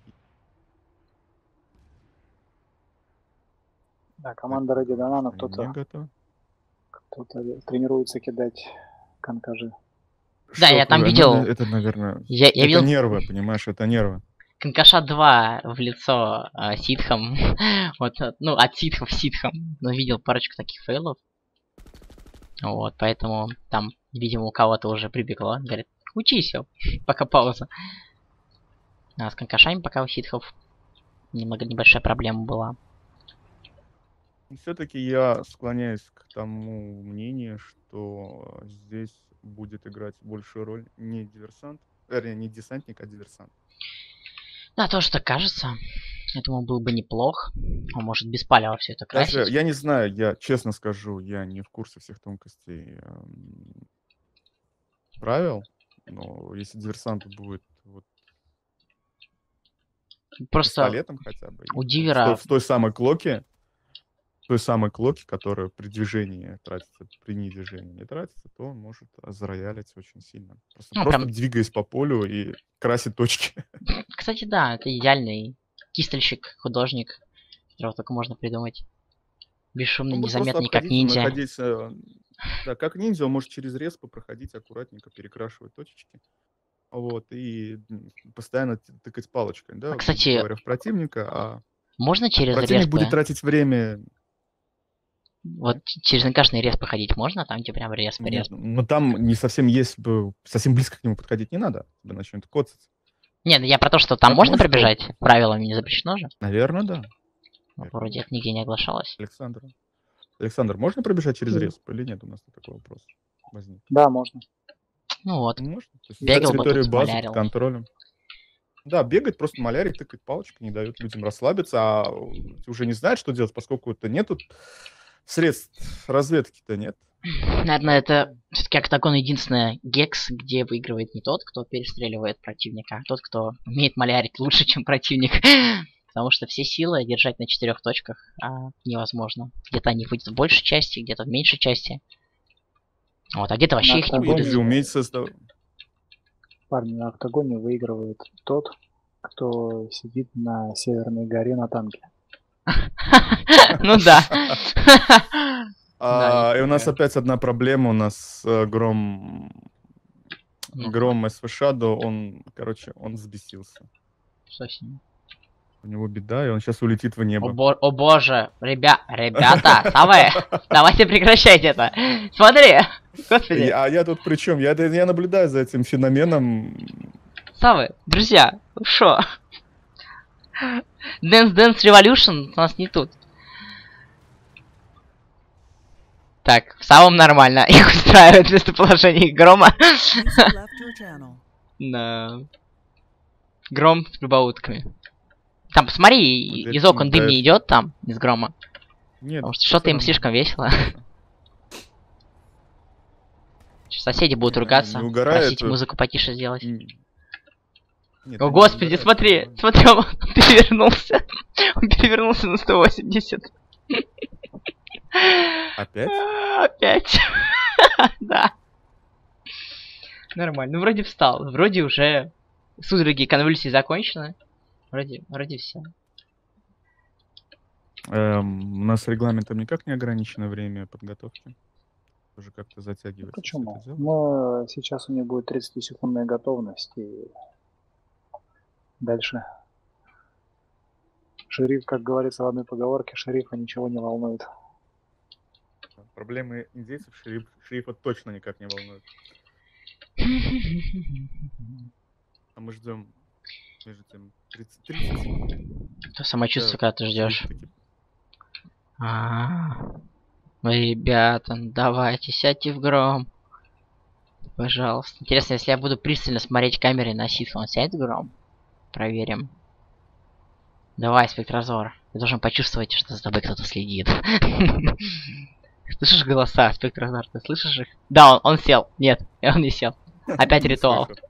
Да, команда Ready Donana, Они кто-то не готовы. тренируется кидать конкажи. Да, я там Ну, видел. Это, наверное, Я это видел нервы, понимаешь, это нервы. Конкаша 2 в лицо ситхам. Вот, ну, от ситхов ситхам. Но видел парочку таких фейлов. Вот, поэтому там, видимо, у кого-то уже прибегло. Говорит, учись, всё, пока пауза. А с конкашами пока у ситхов немного небольшая проблема была. Все-таки я склоняюсь к тому мнению, что здесь будет играть большую роль не диверсант, вернее, не десантник, а диверсант. Да, тоже так кажется. Я думаю, был бы неплох. Он может без палева все это красить. Даже, я не знаю, я честно скажу, я не в курсе всех тонкостей правил, но если диверсант будет вот Просто пистолетом хотя бы, у и дивера... в той самой клоке, которая при движении тратится, при недвижении не тратится, то он может зароялить очень сильно. Просто Ну, прям- двигаясь по полю и красить точки. Кстати, да, это идеальный кистельщик, художник, которого только можно придумать. Бесшумный, Он будет просто незаметный, как обходить и ниндзя. находить, да, как ниндзя, он может через респы проходить аккуратненько, перекрашивать точечки. Вот, и постоянно тыкать палочкой, да, кстати, говоря, в противника, а Можно через противник респы? будет тратить время. Вот через накашный респ проходить можно? Там, где прям респ, Нет, респ. но там не совсем есть, совсем близко к нему подходить не надо, тебе начнет коцать. Нет, я про то, что там Так можно может пробежать? Правилами не запрещено же? Наверное, да. Ну, вроде это нигде не оглашалось. Александр, можно пробежать через респ или нет? У нас такой вопрос возник. Да, можно. Ну вот. Можно. То есть Бегал бы территорию тут, базы малярил. под контролем. Да, бегать, просто малярить, тыкать палочкой, не дает людям расслабиться, а уже не знают, что делать, поскольку это нету средств разведки-то нет. Наверное, это все-таки Октагон единственная гекс, где выигрывает не тот, кто перестреливает противника, а тот, кто умеет малярить лучше, чем противник. Потому что все силы держать на 4 точках невозможно. Где-то они выйдут в большей части, где-то в меньшей части. Вот, а где-то вообще их не будет. Если уметь создавать. Парни, на октагоне выигрывает тот, кто сидит на Северной горе на танке. Ну да. И у нас опять одна проблема. У нас Гром СВ Shadow, он взбесился. Что с ним? У него беда, и он сейчас улетит в небо. О боже, ребята, Савы, давайте прекращайте это. Смотри, господи. А я тут при чем? Я наблюдаю за этим феноменом. Савы, друзья, шо? Dance Revolution у нас не тут. Так, в самом нормально. Их устраивает местоположение Грома. User left your channel. Да. Гром с прибаутками. Там, посмотри, Вот из это окон дым не идет там, из Грома. Нет, Потому что что-то им слишком весело. Соседи будут ругаться, не угорает, просить музыку потише сделать. Нет, О они господи, угорают, смотри, но- смотри, он перевернулся. Он перевернулся на 180. Опять? Опять. Да. Нормально. Ну, вроде встал. Вроде уже судороги конвульсии закончены. Вроде все. У нас регламентом никак не ограничено время подготовки. Уже как-то затягивается. Почему? это дело. Ну, сейчас у них будет 30-секундная готовность, и дальше. Шериф, как говорится в одной поговорке, шерифа ничего не волнует. Проблемы индейцев шерифа точно никак не волнуют. А мы ждем между тем 30 секунд. То самочувствие, когда ты ждешь. Шериф таки- Ребята, давайте, сядьте в Гром. Пожалуйста. Интересно, если я буду пристально смотреть камеры на ситху, он сядет в Гром? Проверим. Давай, спектрозор. Ты должен почувствовать, что за тобой кто-то следит. Слышишь голоса, спектрозор? Ты слышишь их? Да, он сел. Нет, он не сел. Опять Не ритуал. слышу.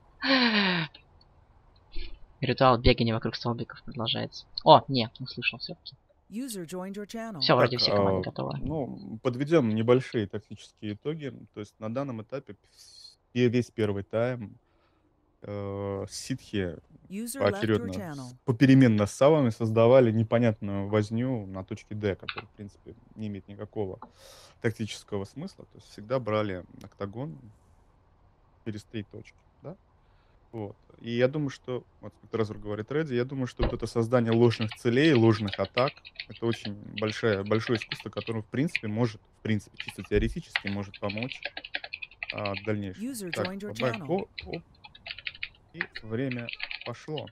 Ритуал бегания вокруг столбиков продолжается. О, нет, услышал все-таки. User joined your channel. Все, вроде Так, все команды готовы. Ну, подведем небольшие тактические итоги. То есть на данном этапе весь первый тайм ситхи User left your поочередно channel. попеременно с савами создавали непонятную возню на точке D, которая, в принципе, не имеет никакого тактического смысла. То есть всегда брали октагон через 3 точки, да? Вот. И я думаю, что, вот спектрозор говорит Редди, я думаю, что вот это создание ложных целей, ложных атак, это очень большое искусство, которое, в принципе, чисто теоретически может помочь в дальнейшем. User Так, joined your бабах, channel. оп. И время пошло.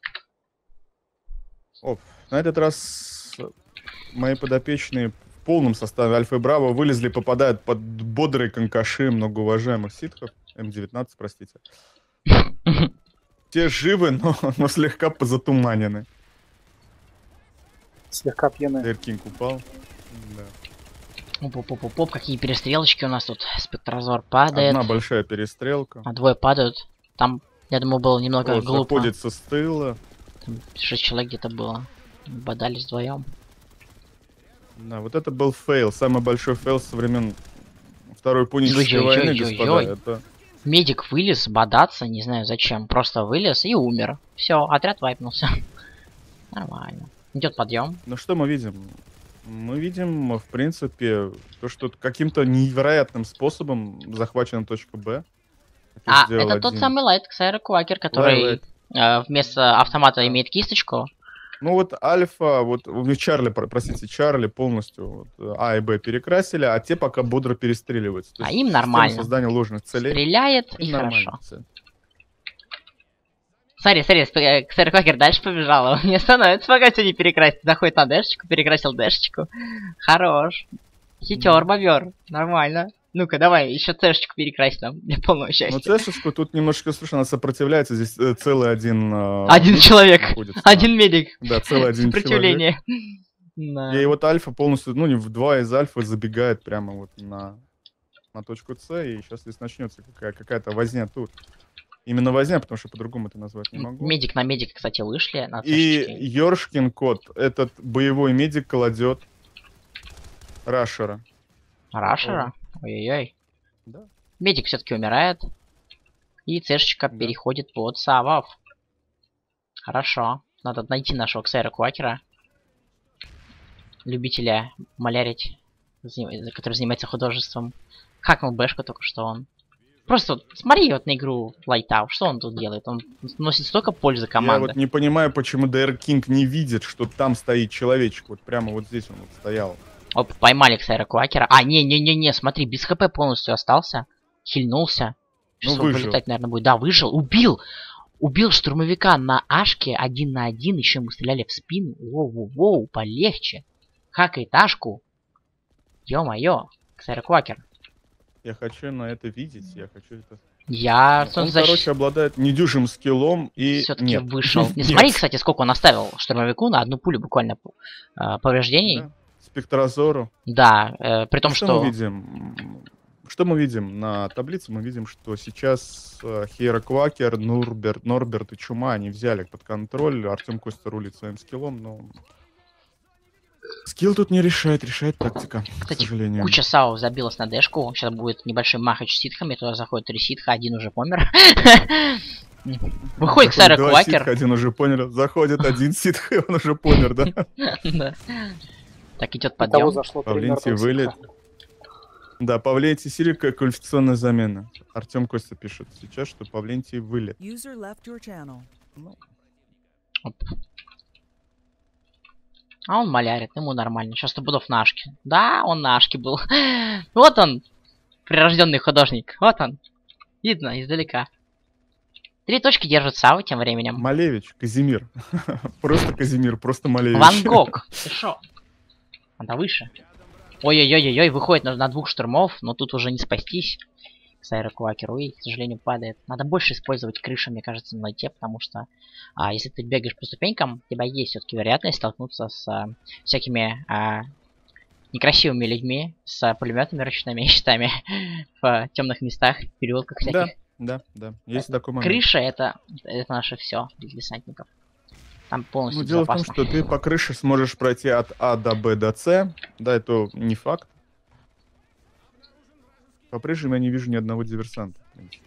Оп. На этот раз мои подопечные в полном составе Альфа и Браво вылезли, попадают под бодрые конкаши многоуважаемых ситхов. М19, простите. Те живы, но слегка позатуманены. Слегка пьяны. Эркинг упал. Да. Оп, какие перестрелочки у нас тут. Спектрозор падает. Одна большая перестрелка. А двое падают. Там, я думаю, было немного Вот, глупо. заходится с тыла. Там 6 человек где-то было. Бодались вдвоем. Да, вот это был фейл. Самый большой фейл со времен Второй Пунической войны, господа. Это... Медик вылез бодаться, не знаю зачем. Просто вылез и умер. Все, отряд вайпнулся. Нормально. Идет подъем. Ну что мы видим? Мы видим, в принципе, то, что каким-то невероятным способом захвачена точка Б. Это тот самый Лайт Ксайра Квакер, который вместо автомата имеет кисточку. Ну вот Альфа, вот Чарли полностью вот, А и Б перекрасили, а те пока бодро перестреливаются. То А есть им система нормально. создания ложных целей. Стреляет Им и нормально. хорошо. Смотри, Ксайра Квакер дальше побежал. Он не остановится, пока все не перекрасит. Заходит на дэшечку, перекрасил дэшечку. Хорош. Хитер, бобер. Нормально. Ну-ка, давай, еще цешечку перекрась нам для полного счастья. Ну, цешечку тут немножко слышно, она сопротивляется. Здесь целый один... Один человек. находится. Один медик. Да, целый один человек. Сопротивление. Да. И вот Альфа полностью, ну, не в 2 из Альфа забегает прямо вот на точку С, и сейчас здесь начнется какая-то возня тут. Именно возня, потому что по-другому это назвать не могу. Медик на медика, кстати, вышли. На И цешечке. Ёршкин кот, этот боевой медик, кладет Рашера. Рашера? Ой-ой-ой. Да. Медик все-таки умирает. И цешечка Да. переходит под Савов. Хорошо. Надо найти нашего Ксайра Квакера. Любителя малярить, который занимается художеством. Хакнул бэшку только что он. Просто вот смотри вот на игру Lighthouse, что он тут делает? Он носит столько пользы Я команды. вот не понимаю, почему DR King не видит, что там стоит человечек. Вот прямо вот здесь он вот стоял. Оп, поймали Ксайра Квакера. А, не-не-не-не, смотри, без хп полностью остался. Хильнулся. Сейчас Ну, он выжил. вылетать, наверное, будет. Да, выжил. Убил! Убил штурмовика на Ашке 1 на 1. Еще ему стреляли в спину. Воу-воу-воу, полегче. Хакает Ашку. Ё-моё, Ксайра Квакер. Я хочу на это видеть, я хочу это... Я... Он, короче, обладает недюжим скиллом и... Все-таки Нет. вышел. Не Нет. смотри, кстати, сколько он оставил штурмовику на одну пулю буквально повреждений. Да. Спектрозору. Да, при том, что... мы видим? Что мы видим на таблице? Мы видим, что сейчас Хейра Квакер, Норберт и Чума они взяли под контроль. Артем Костя рулит своим скиллом, но... Скилл тут не решает, решает тактика, Кстати, к сожалению. куча сау забилась на дэшку. Сейчас будет небольшой махач с ситхами. Туда заходит 3 ситха, один уже помер. Выходит Ксайра Два Квакер. ситха, один уже помер. Заходит один ситх, и он уже помер, да? Да. Так, идет Того подъем. зашло 3 Павленти мертвых вылет. ситха. Да, Павленти Сирика квалификационная замена. Артем Костя пишет сейчас, что Павленти вылет. User left your channel. Оп. А он малярит, ему нормально. Сейчас ты будов на Ашке. Да, он на Ашке был. Вот он, прирожденный художник. Вот он. Видно издалека. 3 точки держит Сава тем временем. Малевич, Казимир. Просто Казимир, просто Малевич. Ван Гог. Ты шо? Надо выше. Ой-ой-ой-ой, выходит на 2 штурмов, но тут уже не спастись. Ксайра Квакер, ой, к сожалению, падает. Надо больше использовать крышу, мне кажется, на лайте, потому что если ты бегаешь по ступенькам, у тебя есть все-таки вероятность столкнуться с всякими некрасивыми людьми, с пулеметами, ручными щитами в темных местах, переулках всяких. Да, есть такой момент. Крыша это наше все для десантников. Там полностью Ну, дело в том, безопасно. что ты по крыше сможешь пройти от А до Б до С. Да, это не факт. По-прежнему я не вижу ни одного диверсанта.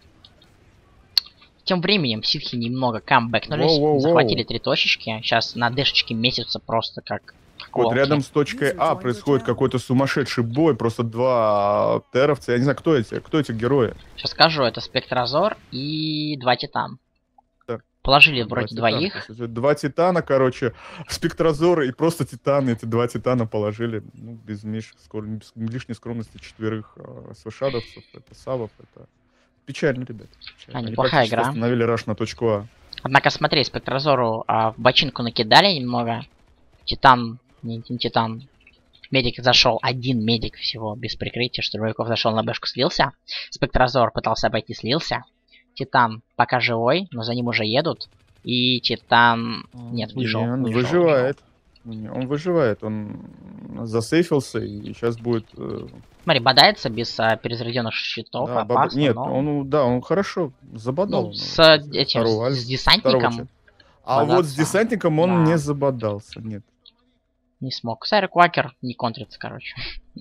Тем временем ситхи немного камбэкнулись, Воу-воу-воу. захватили 3 точечки. Сейчас на дэшечке месяцутся просто как Вот волки. рядом с точкой А происходит какой-то сумасшедший бой. Просто 2 теровца. Я не знаю, кто эти герои. Сейчас скажу, это Спектрозор и 2 Титан. Да. Положили вроде Два двоих. титана. То есть 2 титана, короче, Спектрозоры и просто титаны. Эти 2 титана положили, ну, без лишней скромности 4 свшадовцев. Это Савов, это... Печально, ребят. Печально. Они неплохая практически игра. остановили раш на точку А. Однако смотри, Спектрозору в бочинку накидали немного. Титан, не Титан. Медик зашел, один медик всего, без прикрытия. Штурмовиков зашел на бэшку, слился. Спектрозор пытался обойти, слился. Титан пока живой, но за ним уже едут. И Титан... Нет, выжил. И он выживает. Он выживает. Он засейфился и сейчас будет... Смотри, бодается без перезаряженных щитов, да, опасно, Нет, но... он хорошо забодал. Ну, с этим, второго с десантником А вот с бодаться. десантником он Да. не забодался, нет. не смог. Сайра Квакер не контрится, короче.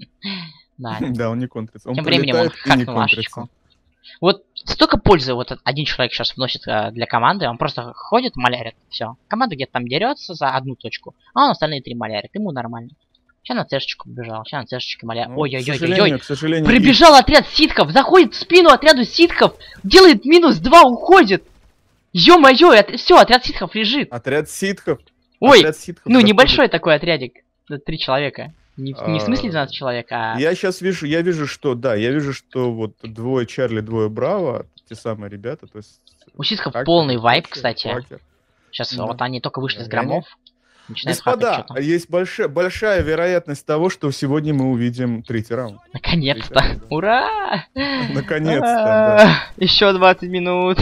Да. Да, он не контрится. Он Тем временем он прилетает и не хакнул контрится. Ашечку. Вот столько пользы вот один человек сейчас вносит для команды, он просто ходит, малярит, все. Команда где-то там дерется за одну точку, а он остальные 3 малярит, ему нормально. Сейчас на цешечку побежал, сейчас на цешечке малярит. Ну, Ой-ой-ой-ой-ой. к сожалению, Прибежал отряд ситхов, заходит в спину отряду ситхов, делает минус 2, уходит. Ё-моё, все, отряд ситхов лежит. Отряд ситхов. Ой, отряд ситхов ну заходит. небольшой такой отрядик, 3 человека. Не в смысле 12 человек, а... Я сейчас вижу, я вижу, что вот 2 Чарли, 2 Браво, те самые ребята, то есть... У ситхов Хакер, полный вайп, Хакер, кстати. Хакер. Сейчас Да. вот они только вышли с И громов. Начинают хакать Господа, что-то. есть большая вероятность того, что сегодня мы увидим 3-й раунд. Наконец-то. Да. Ура! Наконец-то, да. Еще 20 минут.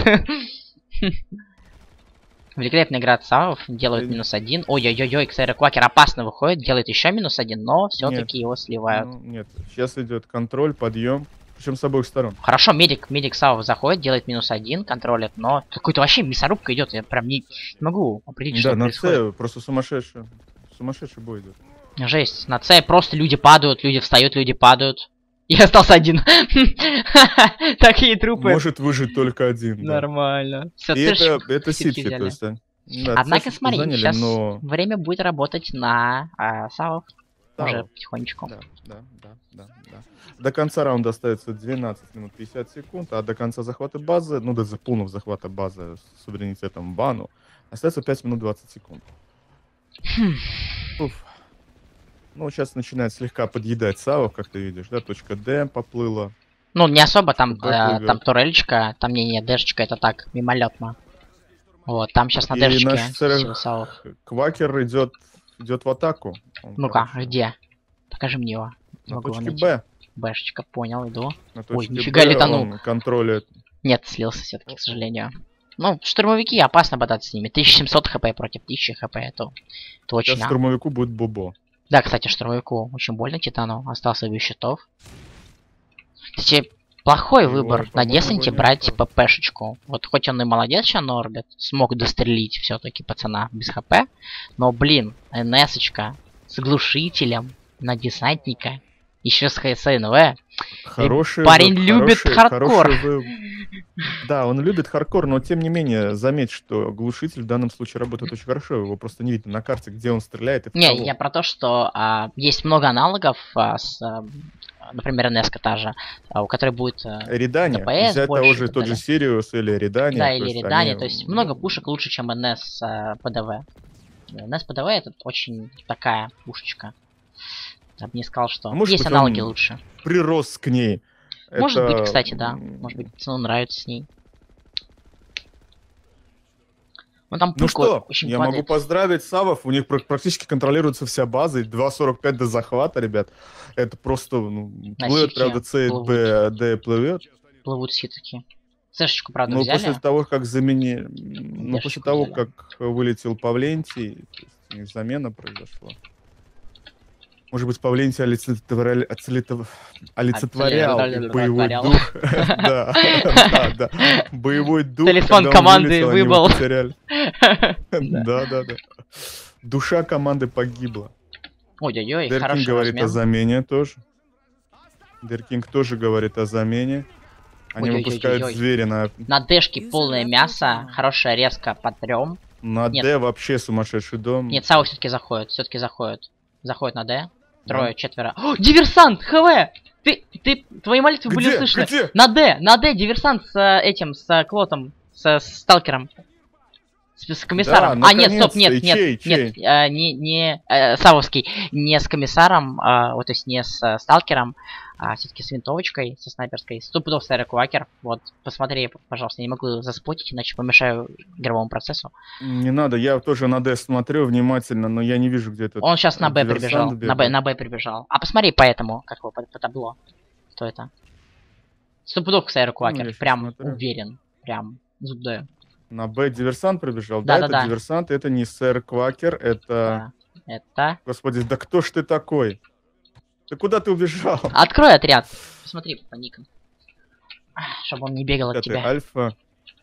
Великолепная игра от Савов. Делают -1. Ой-ой-ой, Ксайра Квакер опасно выходит. Делает еще -1, но все-таки его сливают. Ну, нет, сейчас идет контроль, подъем. Причем с обоих сторон. Хорошо, медик Савов заходит, делает -1, контролит, но какой-то вообще мясорубка идет, я прям не могу определить, Да, что на происходит. С просто сумасшедший бой идет. Жесть, на С просто люди падают, люди встают, люди падают. И остался один. Такие трупы. Может выжить только один. Да. Нормально. Всё, И цирщик это всё-таки ситхи, то взяли. есть, да, Однако цирщики смотри, заняли, сейчас но... время будет работать на Савов. Уже Савов. потихонечку. Да. До конца раунда остается 12 минут 50 секунд, а до конца захвата базы, ну, до полного захвата базы с суверенитетом Бану, остается 5 минут 20 секунд. Уф. Ну, сейчас начинает слегка подъедать Савов, как ты видишь, да, точка Д поплыла. Ну, не особо, там, Б плывёт. там турельчика, там не дэшечка, это так, мимолетно. Вот, там сейчас на И дэшечке наш царь сила Савов. Квакер идет в атаку. Он, Ну-ка, короче, где? Покажи мне его. Не на могу его точке найти. Б. Бэшечка, понял, иду. На Ой, точке нифига Б летанул. он контролит. Нет, слился все-таки, к сожалению. Ну, штурмовики, опасно бодаться с ними. 1700 хп против 1000 хп, это очень... Сейчас штурмовику будет Бобо. Да, кстати, штурмовику очень больно Титану. Остался без щитов. Кстати, плохой Его, выбор на по-моему, десанте не брать осталось. ППшечку. Вот хоть он и молодец, сейчас Норбит, смог дострелить все-таки пацана без хп. Но, блин, НСочка с глушителем на десантника. Еще с ХСНВ. Хороший парень выбор, любит хардкор. Да, он любит хардкор, но тем не менее, заметь, что глушитель в данном случае работает очень хорошо. Его просто не видно на карте, где он стреляет и в Не, кого. я про то, что есть много аналогов например, НСК та же, у которой будет Редани, ДПС взять больше того и же так тот же далее. Сириус или Редани. Да, то или есть Редани, они- то есть много пушек лучше, чем НС ПДВ. НС ПДВ это очень такая пушечка. Я бы не сказал, что Может есть быть, аналоги он лучше. Прирос к ней. Может Это, быть, кстати, да. Может быть, пацану нравится с ней. Ну там Ну пушка что, очень я могу падает. поздравить Савов, у них практически контролируется вся база, и 2.45 до захвата, ребят. Это просто, На плывет, ситхе правда, С, плывут. Б, Д плывет. Плывут все-таки. Сэшечку, правда, Но взяли. после того, как заменили, ну, после Дешечку того, взяли. как вылетел Павлентий, то есть у них замена произошла. Может быть, Павлентий олицетворял боевой Олицетворял. дух. Да, да. Боевой дух. Талисман когда он команды вылетел, они его выбыл. потеряли. Да. Душа команды погибла. Ой-ой-ой, Деркинг хороший говорит о размен. замене тоже. Деркинг тоже говорит о замене. Они Ой-ой-ой-ой-ой. выпускают зверя На дэшке полное мясо, хорошая резко по 3. на Нет. Д вообще сумасшедший дом. Нет, Сау все-таки заходит, Заходит на Д. Трое, четверо. О, диверсант! ХВ! Твои молитвы были услышаны. Где? На Д, диверсант с Клотом, с сталкером. С комиссаром. Да, Нет, стоп, наконец-то. нет, И чей? не Савовский, не с комиссаром, вот, то есть не с сталкером, а все-таки с винтовочкой, со снайперской. 100% Сайра Квакер. Вот, посмотри, пожалуйста, я не могу заспотить, иначе помешаю игровому процессу. Не надо, я тоже на Д смотрю внимательно, но я не вижу, где этот Он сейчас на Б диверсант прибежал. бегает. На Б прибежал. А посмотри по этому, как его, по табло. Что это? 100% Сайра Квакер. я щас Прям смотрю. уверен. Прям зуб даю. На Б диверсант прибежал? Да, Да, да. это диверсант, это не сэр Квакер, это... Да. Это... Господи, да кто ж ты такой? Ты куда ты убежал? Открой отряд. Посмотри по никам. Чтобы он не бегал от Это тебя. Альфа.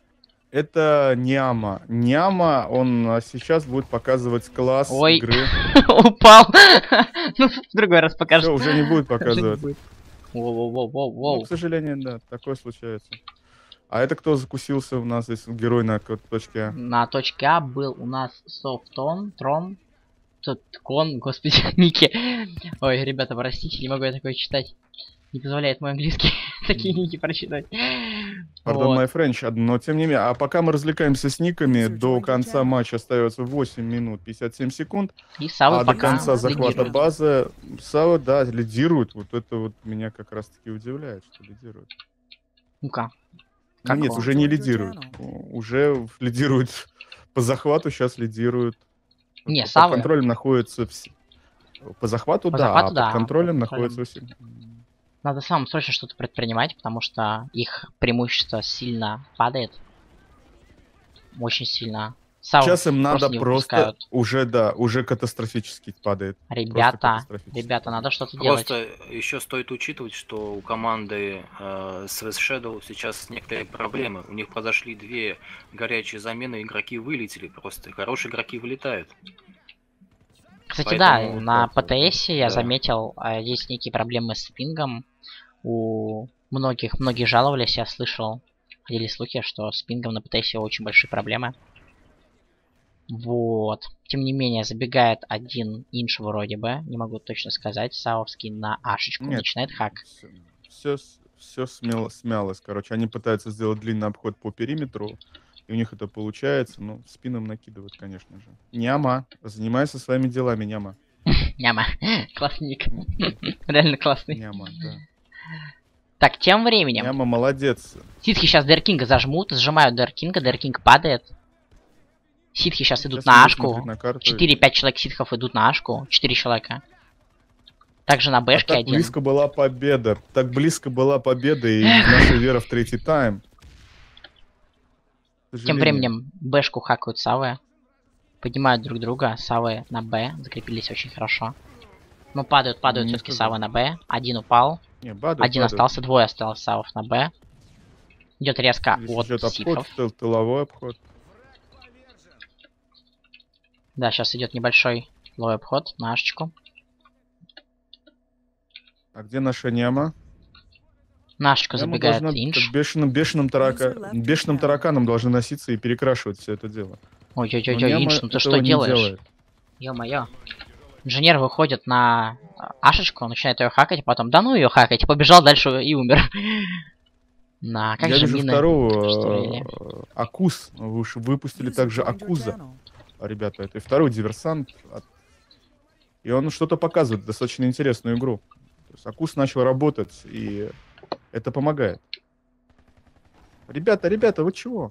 Это Няма. Няма, он сейчас будет показывать класс Ой. игры. Упал. Ну, в другой раз покажешь. Все, уже не будет Уже не показывать. будет. Ну, Воу-воу-воу-воу-воу. к сожалению, да, такое случается. А это кто закусился у нас здесь, герой на точке А? На точке А был у нас Софтон, Тром, Кон, господи, Ники. Ой, ребята, простите, не могу я такое читать. Не позволяет мой английский такие ники прочитать. Pardon Вот. my French, но тем не менее. А пока мы развлекаемся с никами, до конца матча остается 8 минут 57 секунд. И Савы А до пока конца захвата лидирует. базы Сава, да, лидирует. Вот это вот меня как раз таки удивляет, что лидирует. Ну-ка. Ну, нет, он? уже не лидирует. Уже лидирует по захвату, сейчас лидирует. Не, Под Савы. контролем находится все. По захвату, По да, захвату, а да, под контролем под контролем. находится все. Надо самым срочно что-то предпринимать, потому что их преимущество сильно падает. Очень сильно. Сау Сейчас им надо не просто выпускают. уже катастрофически падает. Ребята, катастрофически. ребята, надо что-то делать. Просто еще стоит учитывать, что у команды Swiss Shadow сейчас некоторые проблемы. У них произошли 2 горячие замены, игроки вылетели просто. Хорошие игроки вылетают. Кстати, да, Поэтому на вот так вот, ПТС я да. заметил, есть некие проблемы с пингом. У многие жаловались, я слышал, ходили слухи, что с пингом на ПТС очень большие проблемы. Вот. Тем не менее, забегает один инш вроде бы, не могу точно сказать, саовский на ашечку, Нет, начинает хак. Все смялось, короче. Они пытаются сделать длинный обход по периметру, и у них это получается, но спином накидывают, конечно же. Няма, занимайся своими делами, Няма. Няма. Классный ник. Реально классный. Няма, да. Так, тем временем. Няма молодец. Ситхи сейчас Деркинга зажмут, сжимают Деркинга, Деркинг падает. Ситхи сейчас идут Сейчас на надо ашку. смотреть на карту. 4-5 человек ситхов идут на ашку. 4 человека. Также на бэшке Так один. близко была победа. Так близко была победа и наша вера в третий тайм. К Тем сожалению. временем бэшку хакают савы. Поднимают друг друга. Савы на Б. Закрепились очень хорошо. Ну, падают Не все-таки сказал. савы на Б. Один упал. Не, падают, Один падают. остался. Двое осталось савов на Б. Идет резко Здесь от идет обход, ситхов. тыловой обход. Да, сейчас идет небольшой лой обход на ашечку. А где наша Няма? На ашечку Няма забегает должна инш. как бешеным тараканом должны носиться и перекрашивать все это дело. Но Ой-ой-ой, Няма инш, ну ты этого что не делаешь? делает. Ё-моё. Инженер выходит на ашечку, начинает ее хакать, потом да ну ее хакать, побежал дальше и умер. На, как Я же вижу мины второго что Акуз. Вы уж выпустили User также joined your Акуза. channel. Ребята, это и второй диверсант. И он что-то показывает, достаточно интересную игру. То есть Акуз начал работать, и это помогает. Ребята, вы чего?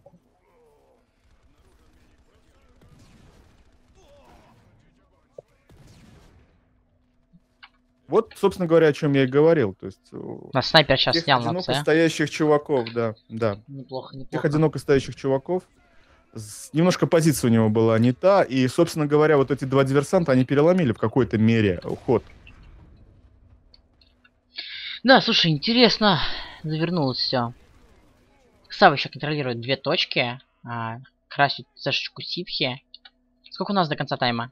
Вот, собственно говоря, о чем я и говорил. То есть На снайпер сейчас тех снял на одиноко С. стоящих чуваков, да. Неплохо, Тех неплохо. одиноко стоящих чуваков. Немножко позиция у него была не та. И, собственно говоря, вот эти 2 диверсанта, они переломили в какой-то мере уход. Да, слушай, интересно. Завернулось все. Сава еще контролирует 2 точки. Красит цешечку ситхи. Сколько у нас до конца тайма?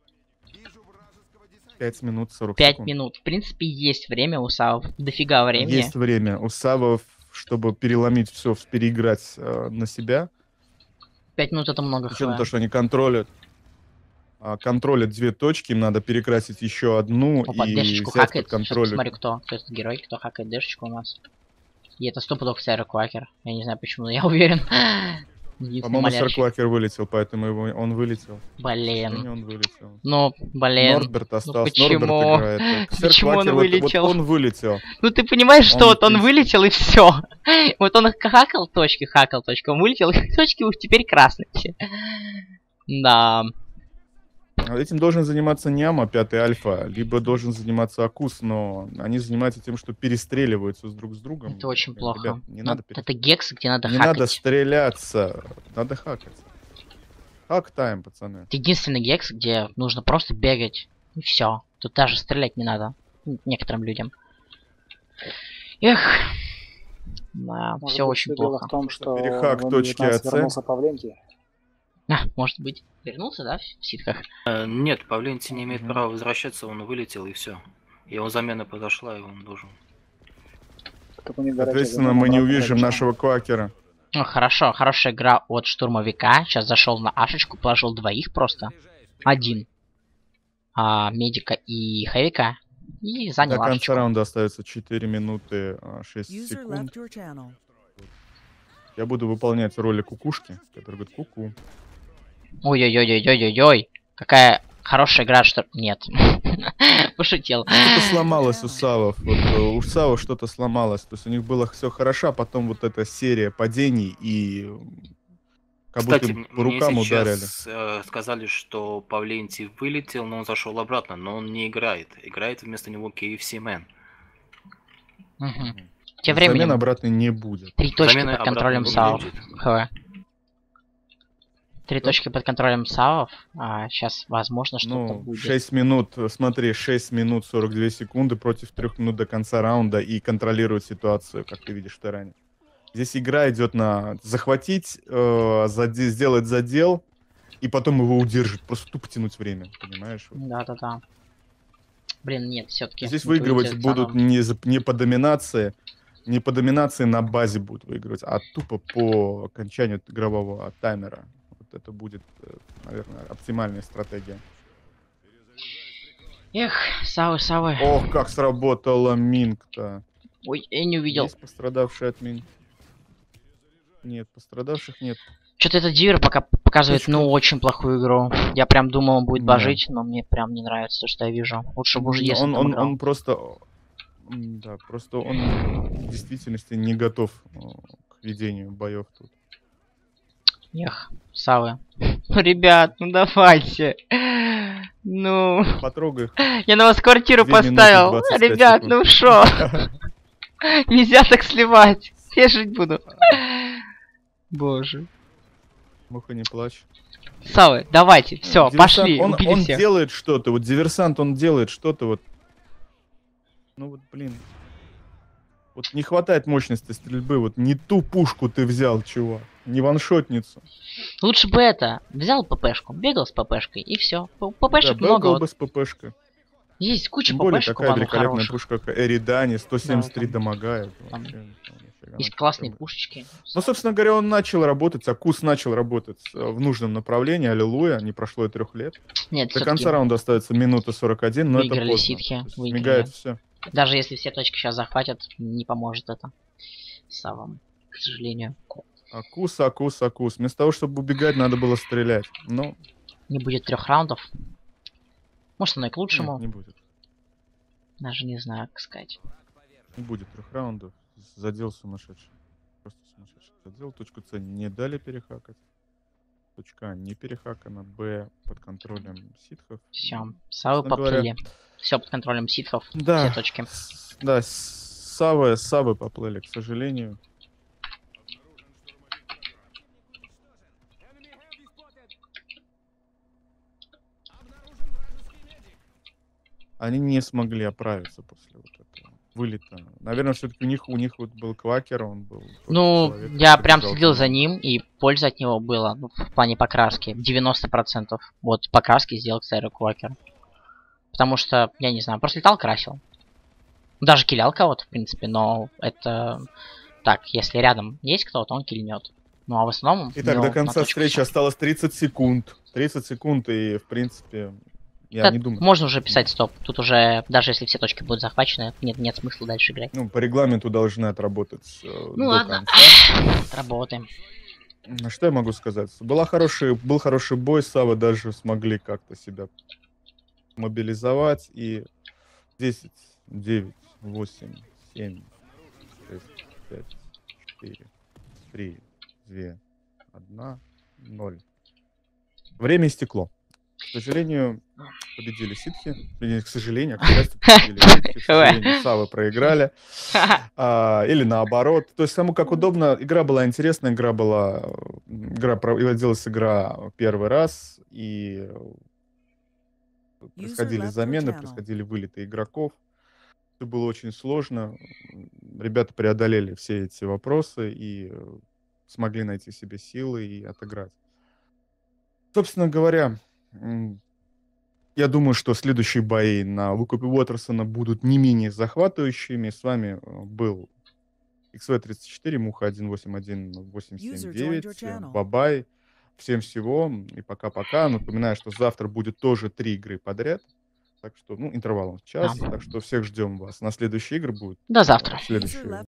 5 минут 40 5 секунд. минут. В принципе, есть время у Савов. Дофига времени. Есть время у Савов, чтобы переломить все, переиграть на себя. 5 минут это много. С учетом хп. того, что они контролят 2 точки, им надо перекрасить еще одну Опа, и дэшечку взять хакает. под Сейчас контроль. посмотрю, кто этот герой, кто хакает дэшечку у нас. И это стопудов Сайра Квакер. Я не знаю почему, но я уверен. Единственный По-моему, малярщик. Сарквакер вылетел, поэтому он вылетел. Блин. Он вылетел. Ну, блин. Норберт остался. почему? Норберт играет. Почему он Сарквакер, вылетел? он вылетел. Ну ты понимаешь, что Он, вот он в принципе- вылетел и все. Вот он хакал точки, он вылетел, и точки уж теперь красные все. Да. Этим должен заниматься Няма, 5-й Альфа, либо должен заниматься Акус, но они занимаются тем, что перестреливаются друг с другом. Это очень плохо. Ребят, не Ну, надо, это гекс, где надо не хакать. надо стреляться, надо хакать. Хак тайм, пацаны. Это единственный гекс, где нужно просто бегать. И все. Тут даже стрелять не надо. Ну, некоторым людям. Эх. Да, Может все быть, очень всё дело плохо. в том, что Перехак в точки М19 АЦ. вернулся Павленти. Может быть. Вернулся, да, в ситках? Нет, Павленти не имеет Мгм. права возвращаться, он вылетел и все. Его замена подошла, и он должен. Так у них горячая Соответственно, замена мы не обратно увидим произошла. нашего Квакера. Ну, хорошо. Хорошая игра от штурмовика. Сейчас зашел на ашечку, положил 2 просто. 1. Медика и Хэвика. И До занял конца ашечку. раунда остается 4 минуты 6 User секунд. left your channel. Я буду выполнять роли кукушки, которая говорит ку-ку. Ой-ой-ой-ой-ой-ой. Какая хорошая игра, что... Нет. Пошутил. Что-то сломалось у Савов. Вот у Савов что-то сломалось. То есть у них было все хорошо, а потом вот эта серия падений и как Кстати, будто по рукам мне ударили. сейчас сказали, что Павленти вылетел, но он зашел обратно, но он не играет. Играет вместо него KFC Man. Мгм. Тем Замен временем обратной не будет. 3 точки Замены под контролем обратно не Сау. будет. ХВ. 3 точки под контролем Савов. А сейчас, возможно, что-то Ну, будет. 6 минут, смотри, 6 минут 42 секунды против 3 минут до конца раунда и контролирует ситуацию, как ты видишь в Тиране. Здесь игра идет на захватить, сделать задел, и потом его удержать, просто тупо тянуть время, понимаешь? Вот. Да-да-да. Блин, нет, все-таки. Здесь выигрывать будут не по доминации, не по доминации на базе будут выигрывать, а тупо по окончанию игрового таймера. Вот это будет, наверное, оптимальная стратегия. Эх, Савы. Ох, как сработала Минк-то. Ой, я не увидел. Есть пострадавшие от Минк? Нет, пострадавших нет. Что-то этот Дивер пока показывает, Точка. ну, очень плохую игру. Я прям думал, он будет Да. божить, но мне прям не нравится то, что я вижу. Лучше бы уже если Он просто... Да, просто он в действительности не готов к ведению боев тут. Эх, Савы. Ну, ребят, ну давайте. Ну... Потрогай их. Я на вас квартиру 2 минуты поставил. 25 Ребят, секунд. ну шо? Нельзя так сливать. Я жить буду. Боже. Муха, не плачь. Савы, давайте, все, Диверсант, пошли, он убили всех. делает что-то, вот диверсант, он делает что-то вот. Ну вот, блин. Вот не хватает мощности стрельбы, вот не ту пушку ты взял, чувак, не ваншотницу. Лучше бы это, взял ППшку, бегал с ППшкой и все. ППшек Да, много, был вот. бы с ППшкой. Есть куча Тем более ППшек у такая Вану великолепная хороших. пушка, как Эридани, 173 Да, дамага. это там вообще, нифига Есть на классные чем. пушечки. Ну, собственно говоря, он начал работать, Акус начал работать в нужном направлении, аллилуйя, не прошло и 3 лет. Нет, До всё-таки конца раунда остается минута 41, но это выиграли поздно. ситхи, То есть выиграли. мигает все. даже если все точки сейчас захватят, не поможет это Савам, к сожалению. Акус. Вместо того, чтобы убегать, надо было стрелять. Но Не будет 3 раундов. Может, оно и к лучшему. нет, не будет. Даже не знаю, как сказать. Не будет 3 раундов. Задел сумасшедший. Просто сумасшедший задел. Точку С не дали перехакать. Точка А не перехакана. Б под контролем ситхов. Все, Савы Собственно говоря, поплыли. Все под контролем ситхов. Да. Все точки. Да, Савы поплыли, к сожалению. Они не смогли оправиться после вот этого вылета. Наверное, все-таки у них вот был Квакер, он был... Ну, человек, я который прям бежал следил к за нему. ним, и польза от него была, ну, в плане покраски, 90%. Вот покраски сделал, кстати, Квакер. Потому что, я не знаю, просто летал, красил. Даже килял кого-то, в принципе, но это... Так, если рядом есть кто-то, он кильнет. Ну, а в основном... Итак, ну, до на конца точку встречи всё. осталось 30 секунд. 30 секунд, и, в принципе, я Да, не думаю. можно уже писать стоп. Тут уже, даже если все точки будут захвачены, нет смысла дальше играть. Ну, по регламенту должны отработать Ну до ладно, конца. работаем. Что я могу сказать? Был хороший бой, Савы даже смогли как-то себя мобилизовать. И 10, 9, 8, 7, 6, 5, 4, 3, 2, 1, 0. Время истекло. К сожалению, победили ситхи. Вернее, к сожалению, к счастью, победили ситхи. К сожалению, Савы проиграли. Или наоборот. То есть, кому как удобно. Игра была интересная, проводилась первый раз, и происходили left your замены, channel. происходили вылеты игроков. Это было очень сложно. Ребята преодолели все эти вопросы и смогли найти в себе силы и отыграть. Собственно говоря, я думаю, что следующие бои на выкупе Уотерсона будут не менее захватывающими. С вами был XV34, Муха 181-879, Бабай. Всем всего и пока-пока. Напоминаю, что завтра будет тоже 3 игры подряд. Так что, интервалом в час. Так что всех ждем вас. На следующие игры будет. До завтра. Следующие